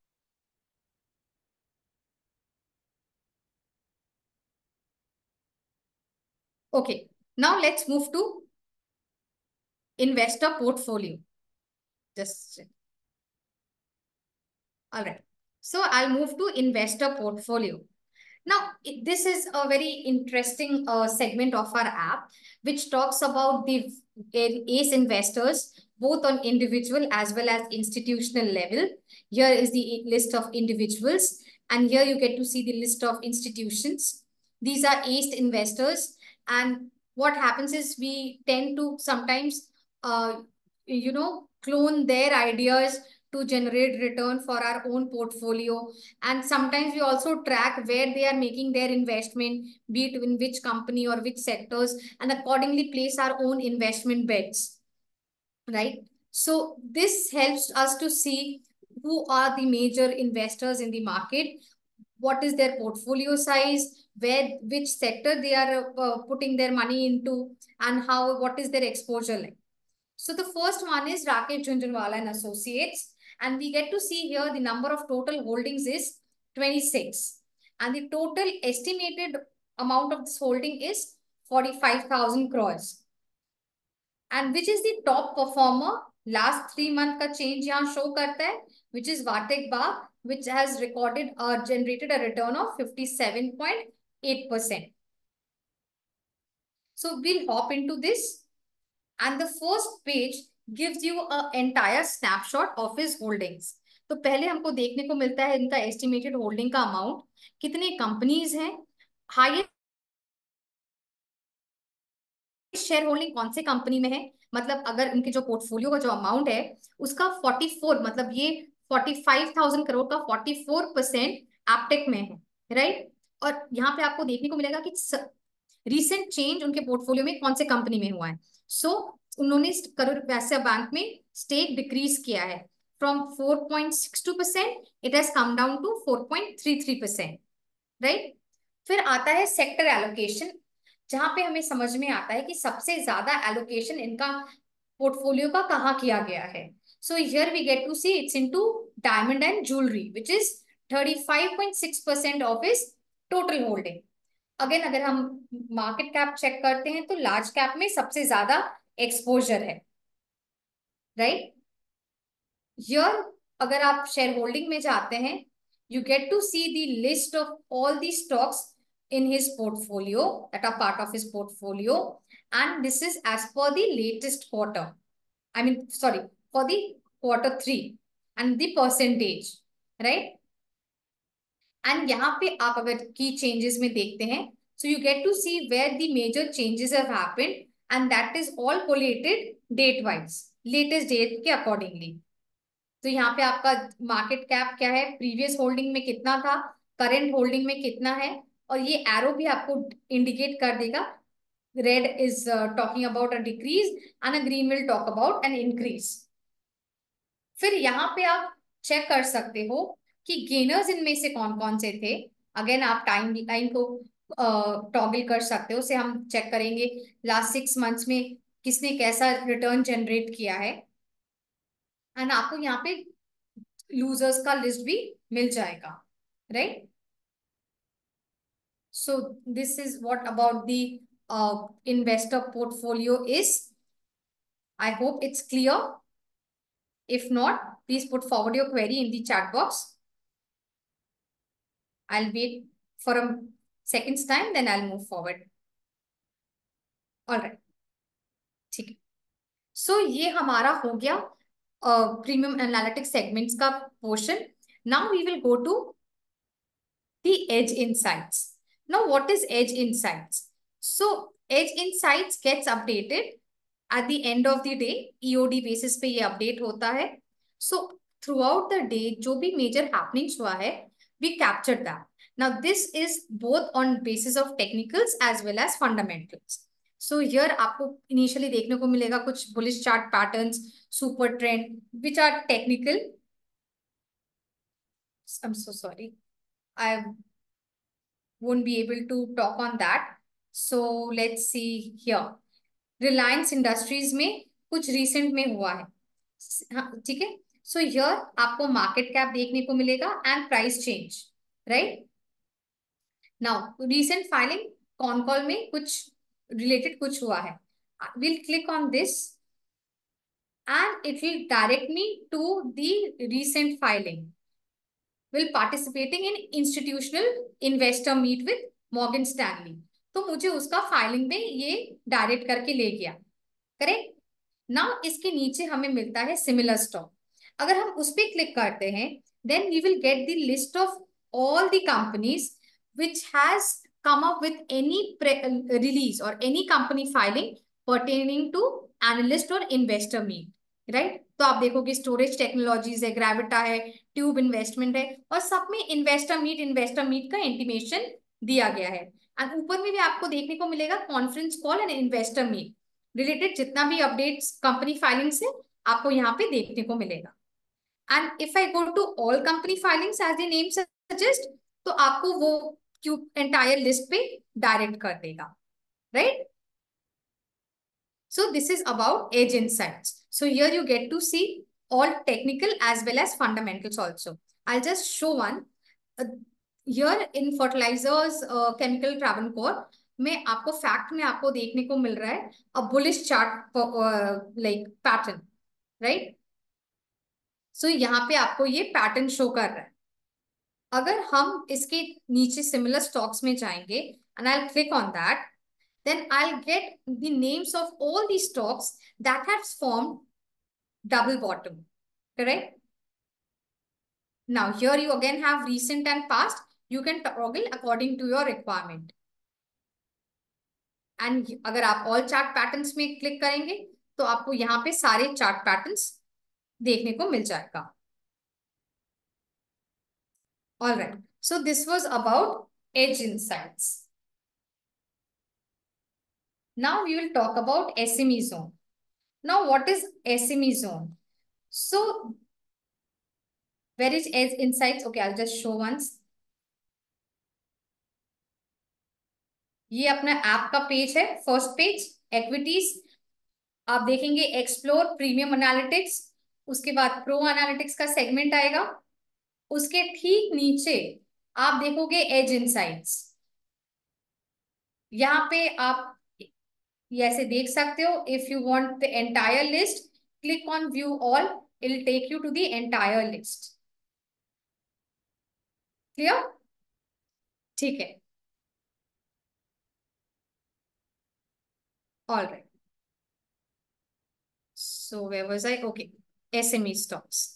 Okay, now let's move to investor portfolio. Just all right. So I'll move to investor portfolio. Now, this is a very interesting segment of our app, which talks about the ACE investors, both on individual as well as institutional level. Here is the list of individuals, and here you get to see the list of institutions. These are ACE investors, and what happens is we tend to sometimes, clone their ideas to generate return for our own portfolio. And sometimes we also track where they are making their investment, be it in which company or which sectors, and accordingly place our own investment bets, right? So this helps us to see who are the major investors in the market, what is their portfolio size, which sector they are putting their money into, and what is their exposure like. So the first one is Rakesh Jhunjhunwala and Associates. And we get to see here the number of total holdings is 26. And the total estimated amount of this holding is 45,000 crores. And which is the top performer? Last 3 month का change यहाँ show करता है, which is Vatek Ba, which has recorded or generated a return of 57.8%. So we'll hop into this. And the first page gives you an entire snapshot of his holdings. तो पहले हमको देखने को मिलता है इनका एस्टिमेटेड होल्डिंग का amount, कितने कंपनीज हैं, हाईएस्ट शेयर होल्डिंग कौन से कंपनी में है, मतलब अगर उनके जो पोर्टफोलियो का जो अमाउंट है उसका 44, मतलब ये 45,000 करोड़ का 44% एपटेक में है, राइट। और यहाँ पे आपको देखने को मिलेगा कि रिसेंट चेंज उनके पोर्टफोलियो में कौन से कंपनी में हुआ है। सो उन्होंने करूर वैश्य बैंक में स्टेक डिक्रीज किया है from 4.62%, it has come down to 4.33%, right. फिर आता है सेक्टर एलोकेशन, जहां पे हमें समझ में आता है कि सबसे ज्यादा एलोकेशन इनका पोर्टफोलियो का कहाँ किया गया है। So here we get to see it's into diamond and jewellery which is 35.6% of is total holding. अगेन अगर हम मार्केट कैप चेक करते हैं तो लार्ज कैप में सबसे ज्यादा एक्सपोजर है, राइट। हियर अगर आप शेयर होल्डिंग में जाते हैं, you get to see the list of all the stocks in his portfolio that are part of his portfolio, and this is as per the latest quarter, I mean sorry, for the quarter 3 and the percentage, right। And यहाँ पे आप अगर key changes में देखते हैं, so you get to see where the major changes have happened, and that is all collated date wise, latest date के accordingly. तो यहाँ पे आपका मार्केट कैप क्या है, प्रीवियस होल्डिंग में कितना था, करंट होल्डिंग में कितना है, और ये एरो भी आपको इंडिकेट कर देगा। Red is talking about a decrease and a green will talk about an increase. फिर यहाँ पे आप चेक कर सकते हो कि गेनर्स इनमें से कौन कौन से थे। अगेन आप टाइम लाइन को टॉगल कर सकते हो, उसे हम चेक करेंगे लास्ट 6 मंथ्स में किसने कैसा रिटर्न जनरेट किया है, एंड आपको यहाँ पे लूजर्स का लिस्ट भी मिल जाएगा, right. So this is what about the investor portfolio is. I hope it's clear. If not, please put forward your query in the chat box. I'll wait for a second's time, then I'll move forward. All right, ठीक है। सो ये हमारा हो गया premium analytics segments का portion. Now we will go to the Edge Insights. Now, what is Edge Insights? So, Edge Insights gets updated at the end of the day. EOD basis पे ये update होता है. So, throughout the day, जो भी major happenings हुआ है, we captured that. Now, this is both on basis of technicals as well as fundamentals. So, here आपको initially देखने को मिलेगा कुछ bullish chart patterns, super trend, which are technical. I'm so sorry. I won't be able to talk on that. So let's see here. Reliance Industries में कुछ recent में हुआ है, हाँ ठीक है। So here आपको market cap देखने को मिलेगा and price change, right? Now recent filing CONCAL में कुछ related कुछ हुआ है. We'll click on this and it will direct me to the recent filing. Will participating in institutional investor meet with Morgan Stanley. तो मुझे उसका filing में ये डायरेक्ट करके ले गया, करेक्ट। नाउ इसके नीचे हमें मिलता है सिमिलर स्टॉक। अगर हम उस पर क्लिक करते हैं, then we will get the list of all the companies which has come up with any release or any company filing pertaining to analyst or investor meet, right. तो आप देखोगे storage technologies है, ग्रेविटा है, tube investment है, और सब में investor meet का इंटीमेशन दिया गया है। एंड ऊपर में भी आपको देखने को मिलेगा conference call and investor meet related जितना भी अपडेट्स कंपनी फाइलिंग से आपको यहाँ पे देखने को मिलेगा। And if I go to all company filings as the name suggest, तो आपको वो क्यूब एंटायर लिस्ट पे डायरेक्ट कर देगा, right. So this is about Edge Insights. So here you get to see all technical as well as fundamentals also. I'll just show one. Here in fertilizers chemical Travancore में आपको fact में आपको देखने को मिल रहा है a bullish chart like pattern, right? So यहाँ पे आपको ये पैटर्न शो कर रहा है। अगर हम इसके नीचे सिमिलर स्टॉक्स में जाएंगे and I'll click on that, then I'll get the names of all the stocks that have formed double bottom, correct? Now here you again have recent and past. You can toggle according to your requirement. And अगर आप all chart patterns में click करेंगे तो आपको यहाँ पे सारे chart patterns देखने को मिल जाएगा। All right. So this was about Edge Insights. Now we will talk about SME zone. Now what is SME zone? So where is Edge Insights? Okay, I'll just show once. ये अपना app का page है, first page equities. आप देखेंगे explore premium analytics, उसके बाद pro analytics का segment आएगा। उसके ठीक नीचे आप देखोगे एज इनसाइट्स। यहाँ पे आप ये ऐसे देख सकते हो। If you want the entire list, click on view all, it will take you to the entire list. Clear? ठीक है। All right, so where was I? Okay, SME stocks.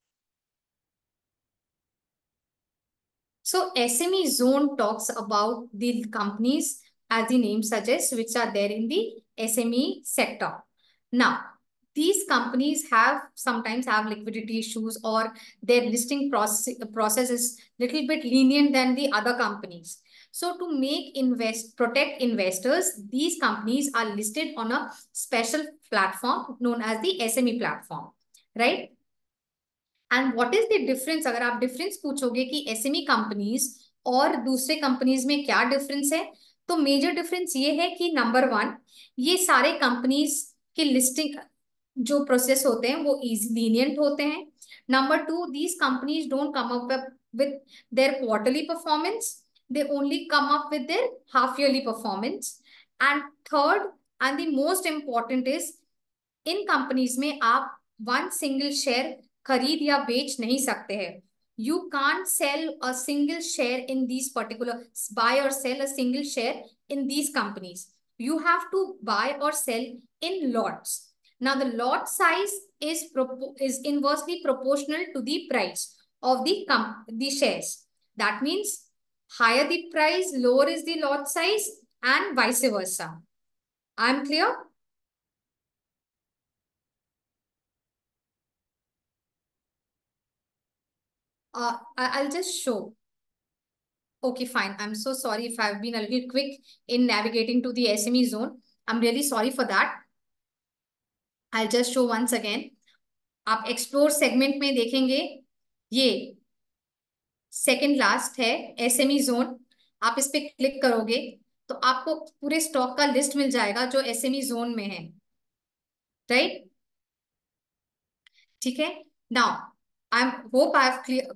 So SME zone talks about the companies, as the name suggests, which are there in the SME sector. Now, these companies have sometimes have liquidity issues, or their listing process is little bit lenient than the other companies. So to protect investors, these companies are listed on a special platform known as the SME platform, right? And what is the difference? अगर आप difference पूछोगे कि SME companies और दूसरे companies में क्या difference है, तो मेजर डिफरेंस ये है कि नंबर वन, ये सारे कंपनीज के लिस्टिंग जो प्रोसेस होते हैं वो इजी लीनियंट होते हैं। Number two, these companies don't come up with their quarterly performance, they only come up with their half yearly performance. And third and the most important is, इन companies में आप one single share खरीद या बेच नहीं सकते हैं। You can't sell a single share in these particular, buy और sell a single share in these companies. You have to buy or sell in lots. Now, the lot size is inversely proportional to the price of the shares. That means higher the price, lower is the lot size, and vice versa. I'm clear? I'll just show. Okay, fine. I'm so sorry if I've been a little quick in navigating to the SME zone. I'm really sorry for that. I'll just show once again. आप explore segment में देखेंगे, ये second last है SME zone. आप इस पे click करोगे तो आपको पूरे स्टॉक का लिस्ट मिल जाएगा जो एसएमई जोन में है, राइट? ठीक है। Now I am hope I have clear.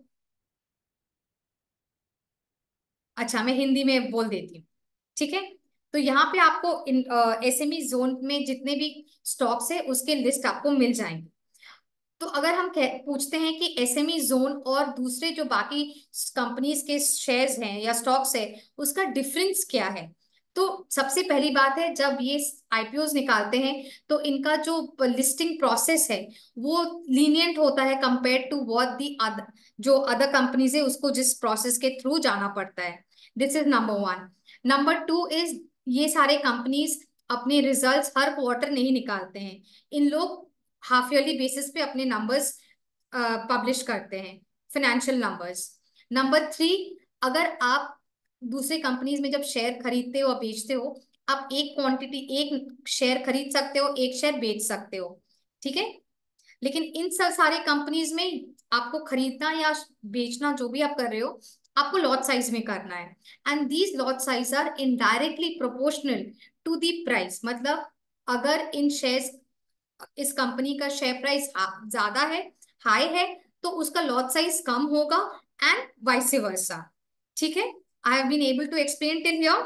अच्छा, मैं हिंदी में बोल देती हूँ, ठीक है। तो यहाँ पे आपको एसएमई जोन में जितने भी स्टॉक्स है उसके लिस्ट आपको मिल जाएंगे। तो अगर हम पूछते हैं कि एसएमई जोन और दूसरे जो बाकी कंपनीज के शेयर्स हैं या स्टॉक्स है, उसका डिफरेंस क्या है, तो सबसे पहली बात है, जब ये आईपीओज निकालते हैं तो इनका जो लिस्टिंग प्रोसेस है वो लीनियंट होता है compare to what the other, जो अदर कंपनीज है उसको जिस प्रोसेस के थ्रू जाना पड़ता है। This is number one. Number two is, ये सारे कंपनीज अपने रिजल्ट्स हर क्वार्टर नहीं निकालते हैं। इन लोग हाफ ईयरली बेसिस पे अपने नंबर्स पब्लिश करते हैं, फाइनेंशियल नंबर्स। नंबर थ्री, अगर आप दूसरे कंपनीज में जब शेयर खरीदते हो और बेचते हो, आप एक क्वांटिटी, एक शेयर खरीद सकते हो, एक शेयर बेच सकते हो, ठीक है। लेकिन इन सब सारे कंपनीज में आपको खरीदना या बेचना जो भी आप कर रहे हो, आपको लॉट साइज में करना है। And these lot size are indirectly proportional to the price. मतलब अगर इन शेयर्स, इस कंपनी का शेयर प्राइस ज्यादा है, हाई है, तो उसका लॉट साइज कम होगा, एंड वाइस वर्सा। ठीक है, I have been able to explain till here.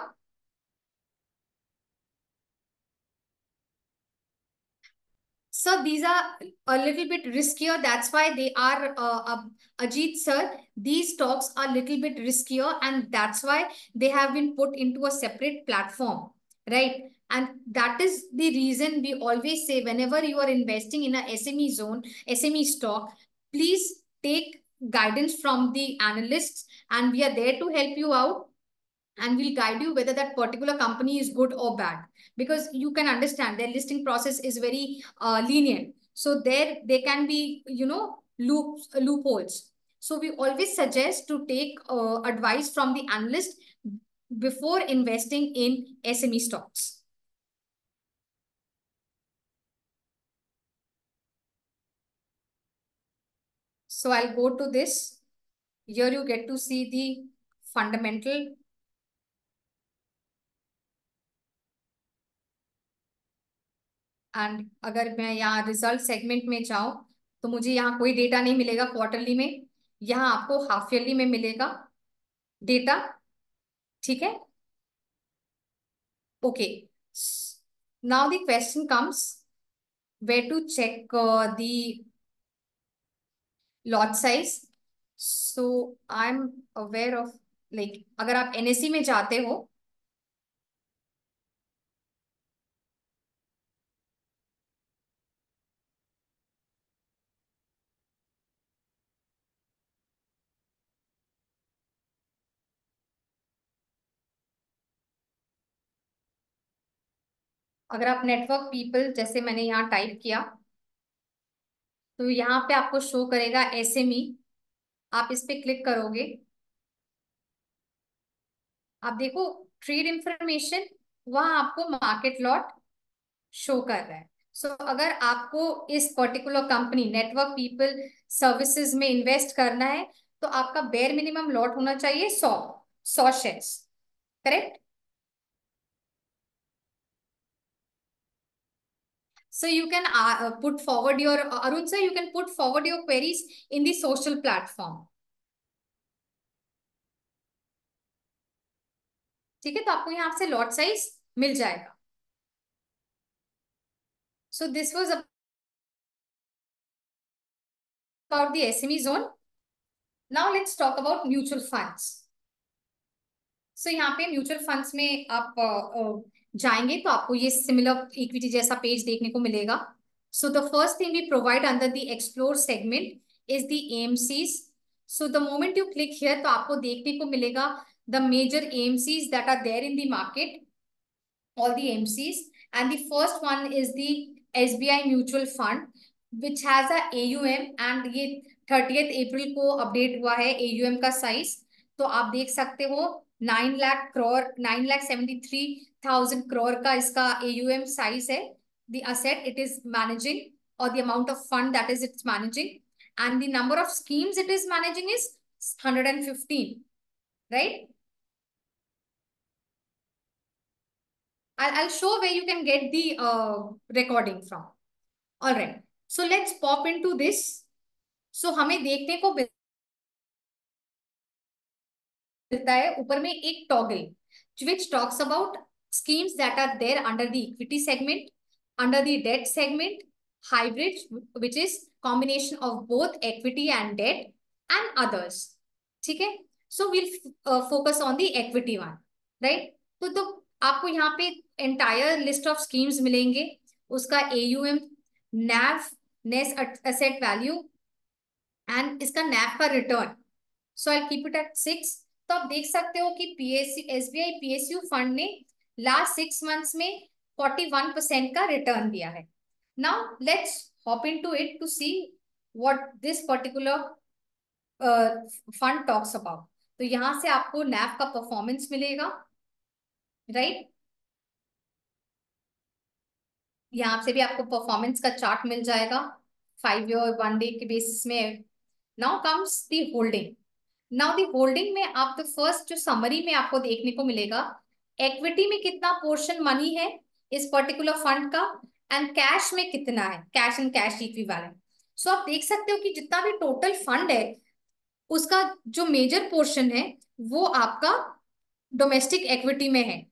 So these are a little bit riskier. That's why they are, Ajit sir, these stocks are a little bit riskier, and that's why they have been put into a separate platform, right? And that is the reason we always say whenever you are investing in a SME zone, SME stock, please take guidance from the analysts, and we are there to help you out, and we'll guide you whether that particular company is good or bad, because you can understand their listing process is very lenient, so there can be, loopholes. So we always suggest to take advice from the analyst before investing in SME stocks. So I'll go to this. Here you get to see the fundamental. And अगर मैं यहाँ result segment में जाऊं तो मुझे यहाँ कोई data नहीं मिलेगा क्वार्टरली में, यहाँ आपको हाफ ईयरली में मिलेगा डेटा। ठीक है, okay. Now the question comes where to check the lot size. So I'm aware of, like, अगर आप NSE में जाते हो, अगर आप नेटवर्क पीपल जैसे मैंने यहाँ टाइप किया तो यहाँ पे आपको शो करेगा SME। आप इस पे क्लिक करोगे, आप देखो ट्रेड इंफॉर्मेशन, वहां आपको मार्केट लॉट शो कर रहा है। सो अगर आपको इस particular company network people services में इन्वेस्ट करना है तो आपका बेयर मिनिमम लॉट होना चाहिए 100 shares, correct. So you can put forward your Arun sir, you can put forward your queries in the social platform. ठीक है, तो आपको यहाँ से लॉट साइज मिल जाएगा। So this was about the SME zone. Now let's talk about mutual funds. So यहाँ पे mutual funds में आप जाएंगे तो आपको ये सिमिलर इक्विटी जैसा पेज देखने को मिलेगा। So the first thing we provide under the explore segment is the AMCs. So the moment you click here तो आपको देखने को मिलेगा the major AMCs that are there in the market, all the AMCs, and the first one is the SBI Mutual Fund which has a AUM, and ये 30th अप्रैल को update हुआ है AUM का साइज। तो आप देख सकते हो 9,73,000 करोड़ का इसका AUM साइज है। The asset it is managing, or the amount of fund that is it's managing, and the number of schemes it is managing is 115, right? I'll show where you can get the recording from. All right. So let's pop into this. So हमें देखने को मिलता है ऊपर में एक toggle which talks about schemes that are there under the equity segment, under the debt segment, hybrid, which is combination of both equity and debt, and others. ठीक है, so we'll focus on the equity one, right? तो आपको यहाँ पे entire list of schemes मिलेंगे, उसका AUM, NAV, net asset value, and इसका NAV का return. So I keep it at 6। तो आप देख सकते हो कि SBI PSU फंड ने लास्ट 6 मंथ्स में 41% का रिटर्न दिया है। Now let's hop into it to see what this particular fund talks about. तो यहां से आपको NAV का परफॉर्मेंस मिलेगा, राइट? यहाँ से भी आपको परफॉर्मेंस का चार्ट मिल जाएगा 5 ईयर 1 डे के बेसिस में। Now comes the holding. Now the holding में आप तो फर्स्ट जो समरी में आपको देखने को मिलेगा इक्विटी में कितना पोर्शन मनी है इस पर्टिकुलर फंड का, एंड कैश में कितना है, cash and cash equivalent. So आप देख सकते हो कि जितना भी टोटल फंड है उसका जो मेजर पोर्शन है वो आपका डोमेस्टिक इक्विटी में है।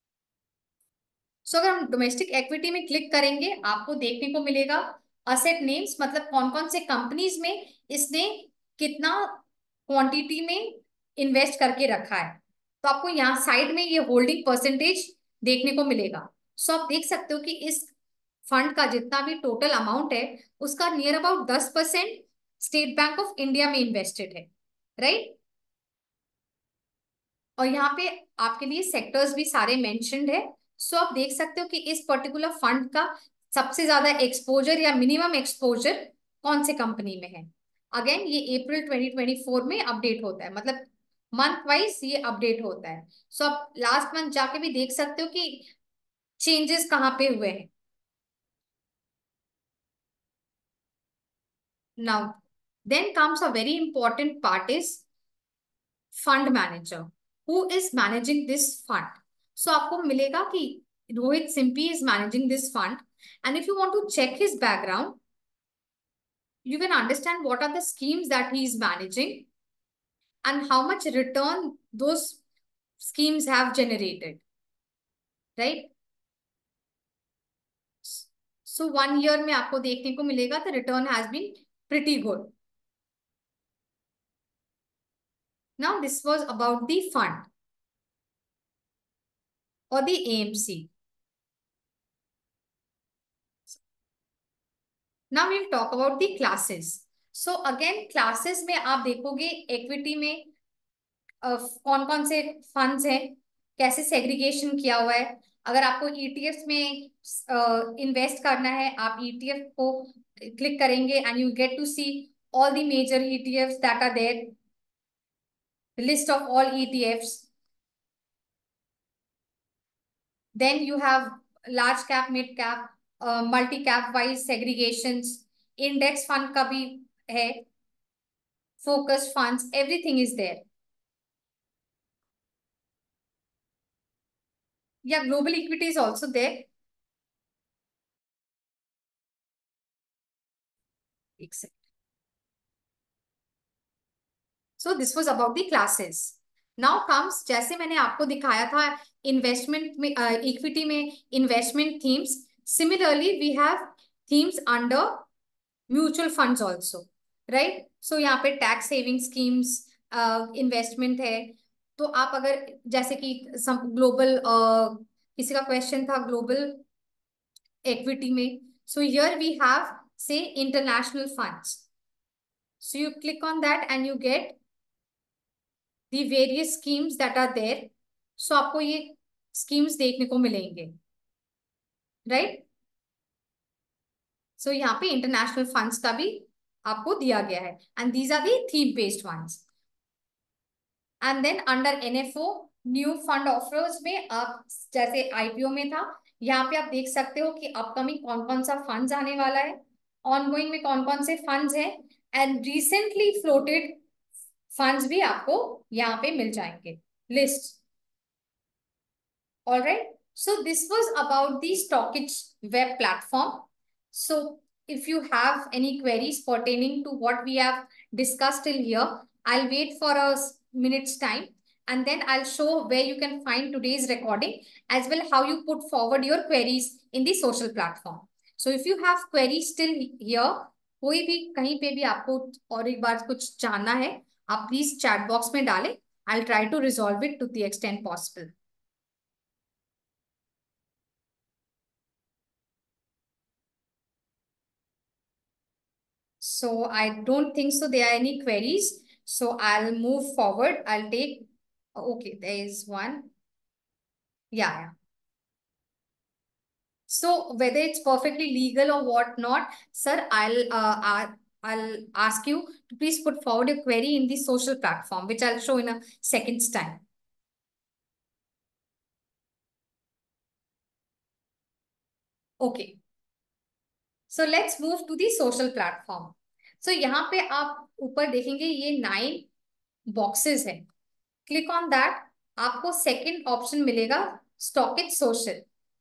सो अगर हम डोमेस्टिक इक्विटी में क्लिक करेंगे आपको देखने को मिलेगा असेट नेम्स, मतलब कौन कौन से कंपनीज में इसने कितना क्वांटिटी में इन्वेस्ट करके रखा है। तो आपको यहाँ साइड में ये होल्डिंग परसेंटेज देखने को मिलेगा। सो आप देख सकते हो कि इस फंड का जितना भी टोटल अमाउंट है उसका near about 10% State Bank of India में इन्वेस्टेड है, राइट? और यहाँ पे आपके लिए सेक्टर्स भी सारे मेंशन्ड है। सो आप देख सकते हो कि इस पर्टिकुलर फंड का सबसे ज्यादा एक्सपोजर या मिनिमम एक्सपोजर कौन से कंपनी में है। अगेन ये अप्रैल 2024 में अपडेट होता है, मतलब मंथ वाइज ये अपडेट होता है। सो आप लास्ट मंथ जाके भी देख सकते हो कि चेंजेस कहाँ पे हुए हैं। Now then comes a very important part is fund manager, who is managing this fund. So आपको मिलेगा कि Rohit Simpi is managing this fund, and if you want to check his background, you can understand what are the schemes that he is managing and how much return those schemes have generated, right? So 1 year में आपको देखने को मिलेगा the return has been pretty good. Now this was about the fund or the AMC. Now we'll talk about the classes. So again classes में आप देखोगे equity में कौन कौन से फंड्स हैं, कैसे सेग्रीगेशन किया हुआ है। अगर आपको ईटीएफ में इन्वेस्ट करना है, आप ईटीएफ को क्लिक करेंगे and you get to see all the major ETFs that are there, list of all ETFs. Then you have large cap, mid cap, multi cap wise segregations, index fund का भी है, focused funds, everything is there. Yeah, global equity is also there. Exactly. So this was about the classes. Now comes, जैसे मैंने आपको दिखाया था investment में, equity में investment themes, similarly we have themes under mutual funds also, right? So यहाँ पे tax saving schemes investment है। तो आप अगर जैसे कि ग्लोबल किसी का क्वेश्चन था ग्लोबल इक्विटी में, so here we have say international funds, so you click on that and you get the various schemes that are there. So आपको ये schemes देखने को मिलेंगे, right? So यहाँ पे इंटरनेशनल फंड्स का भी आपको दिया गया है, and these are the theme based ones. And then under NFO new fund offers में आप जैसे आईपीओ में था, यहाँ पे आप देख सकते हो कि अपकमिंग कौन कौन सा फंड्स आने वाला है, ऑनगोइंग में कौन कौन से फंड्स हैं, एंड रिसेंटली फ्लोटेड फंड्स भी आपको यहाँ पे मिल जाएंगे list. All right. So this was about the Stockage web platform. So if you have any queries pertaining to what we have discussed till here, I'll wait for a minute's time and then I'll show where you can find today's recording as well how you put forward your queries in the social platform. So if you have queries still here, कोई भी कहीं पे भी आपको और एक बार कुछ जानना है, आप प्लीज चैट बॉक्स में डालें. I'll try to resolve it to the extent possible. So I don't think so there are any queries. So I'll move forward. I'll take, okay, there is one. Yeah, yeah. So whether it's perfectly legal or what not, sir, I'll ask you to please put forward a query in the social platform, which I'll show in a second's time. Okay. So let's move to the social platform. So यहाँ पे आप ऊपर देखेंगे ये 9 boxes है. Click on that. आपको second option मिलेगा Stockage Social.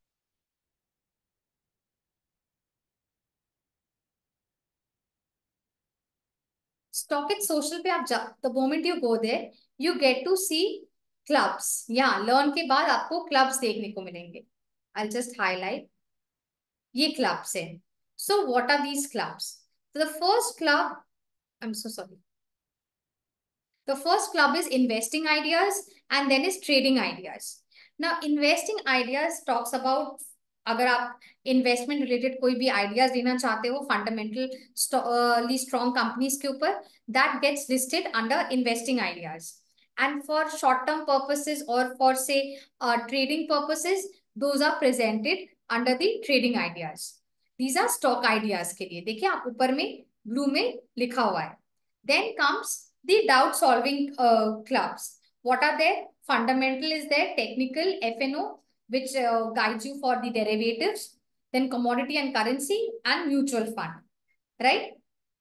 Stockage Social पे आप the moment you go there, you get to see clubs. यहाँ learn के बाद आपको clubs देखने को मिलेंगे. I'll just highlight. ये clubs हैं. So what are these clubs? So the first club, I'm so sorry. The first club is investing ideas and then is trading ideas. Now investing ideas talks about अगर आप investment related कोई भी ideas लेना चाहते हो fundamentally strong companies के ऊपर, that gets listed under investing ideas. And for short term purposes और for say trading purposes, those are presented under the trading ideas. These are stock ideas के लिए. देखिए आप ऊपर में ब्लू में लिखा हुआ है. Then comes the doubt solving clubs. What are there? Fundamental is there, technical, FNO, which guides you for the derivatives, then commodity and currency, and mutual fund, right?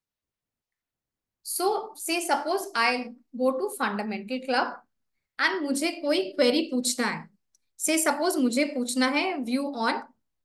So say suppose I go to fundamental club and मुझे कोई query पूछना है. Say suppose मुझे पूछना है view on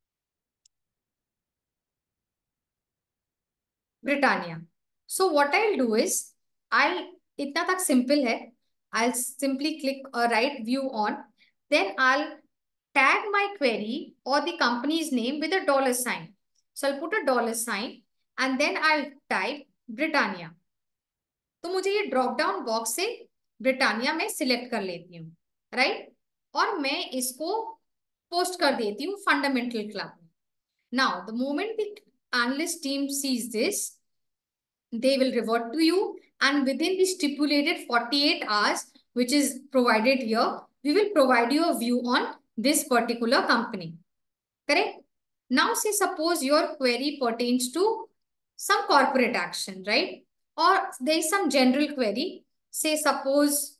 Britannia. So what I'll do is, I'll इतना तक simple है. I'll simply click a write view on. Then I'll tag my query or the company's name with a dollar sign. So I'll put a dollar sign and then I'll type Britannia. तो मुझे ये drop down box से Britannia में select कर लेती हूँ, right? और मैं इसको पोस्ट कर देती हूँ फंडामेंटल क्लब में. Now the moment the analyst team sees this, they will revert to you, and within the stipulated 48 hours which is provided here, we will provide you a view on this particular company. Correct? Now say suppose your query pertains to some corporate action, right? Or there is some general query. Say suppose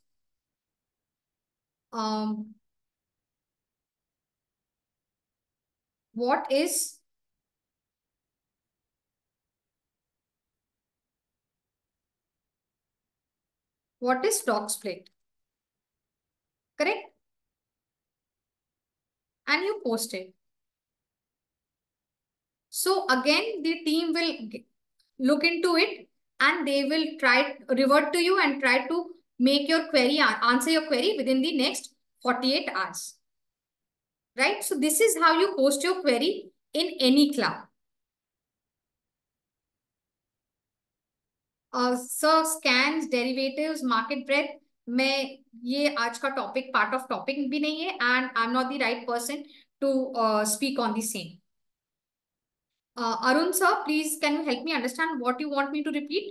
um, what is stock split? Correct? And you post it. So again, the team will look into it and they will try revert to you and try to make your query, answer your query within the next 48 hours. Right? So this is how you post your query in any club. So scans, derivatives, market breadth, मैं ये आज का topic part of topic भी नहीं है and I am not the right person to speak on the same. Arun sir, please can you help me understand what you want me to repeat?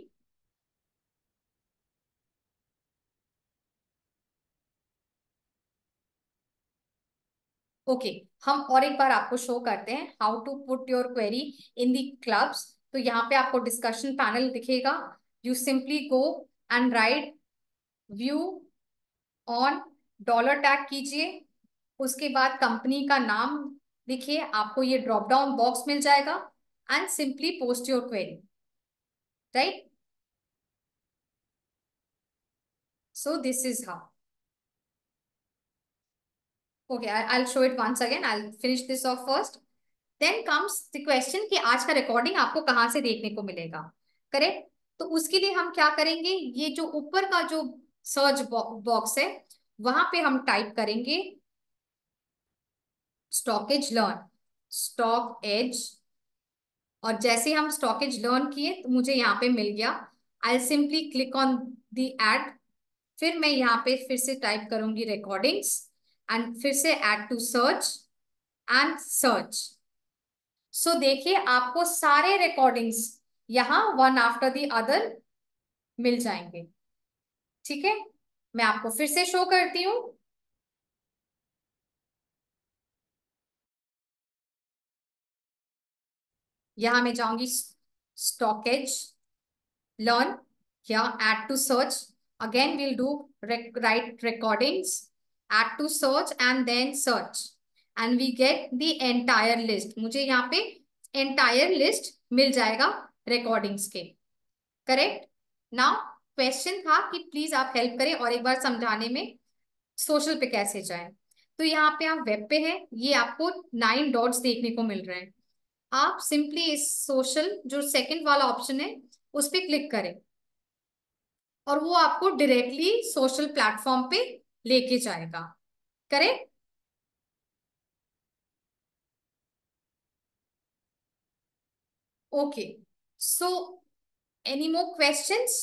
Okay हम और एक बार आपको show करते हैं how to put your query in the clubs. तो यहाँ पे आपको डिस्कशन पैनल दिखेगा. You simply go and write view on, dollar tag कीजिए, उसके बाद कंपनी का नाम लिखिए, आपको ये ड्रॉप डाउन बॉक्स मिल जाएगा and simply post your query, right? So this is how. Okay, I'll show it once again. I'll finish this off first. Then comes the question कि आज का रिकॉर्डिंग आपको कहाँ से देखने को मिलेगा, करेक्ट? तो उसके लिए हम क्या करेंगे, ये जो ऊपर का जो सर्च बॉक्स है वहां पे हम टाइप करेंगे stock edge learn, stock edge. और जैसे हम स्टॉक एज लर्न किए तो मुझे यहाँ पे मिल गया. I simply click on the add. फिर मैं यहाँ पे फिर से टाइप करूंगी रिकॉर्डिंग्स एंड फिर से add to search and search. So देखिए आपको सारे रिकॉर्डिंग्स यहाँ वन आफ्टर द अदर मिल जाएंगे. ठीक है, मैं आपको फिर से शो करती हूँ. यहां मैं जाऊंगी स्टॉकेज लर्न, या add to search. Again we'll do write recordings, add to search and then search, and we get the entire list. मुझे यहाँ पे entire list मिल जाएगा recordings के. करेक्ट? नाउ क्वेश्चन था कि प्लीज आप हेल्प करें और एक बार समझाने में सोशल पे कैसे जाएं. तो यहाँ पे आप वेब पे है, ये आपको 9 डॉट्स देखने को मिल रहे हैं. आप सिंपली इस सोशल जो सेकंड वाला ऑप्शन है उस पर क्लिक करें और वो आपको डायरेक्टली सोशल प्लेटफॉर्म पे लेके जाएगा. Correct? Okay, so any more questions?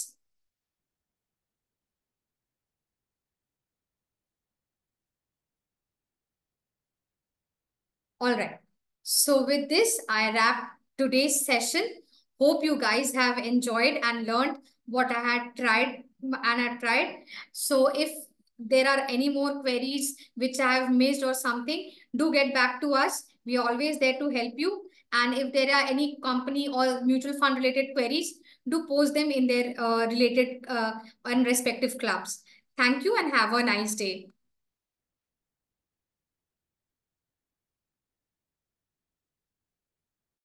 All right. So with this, I wrap today's session. Hope you guys have enjoyed and learned what I had tried and I tried. So if there are any more queries which I have missed or something, do get back to us. We are always there to help you. And if there are any company or mutual fund related queries, do post them in their related and respective clubs. Thank you and have a nice day.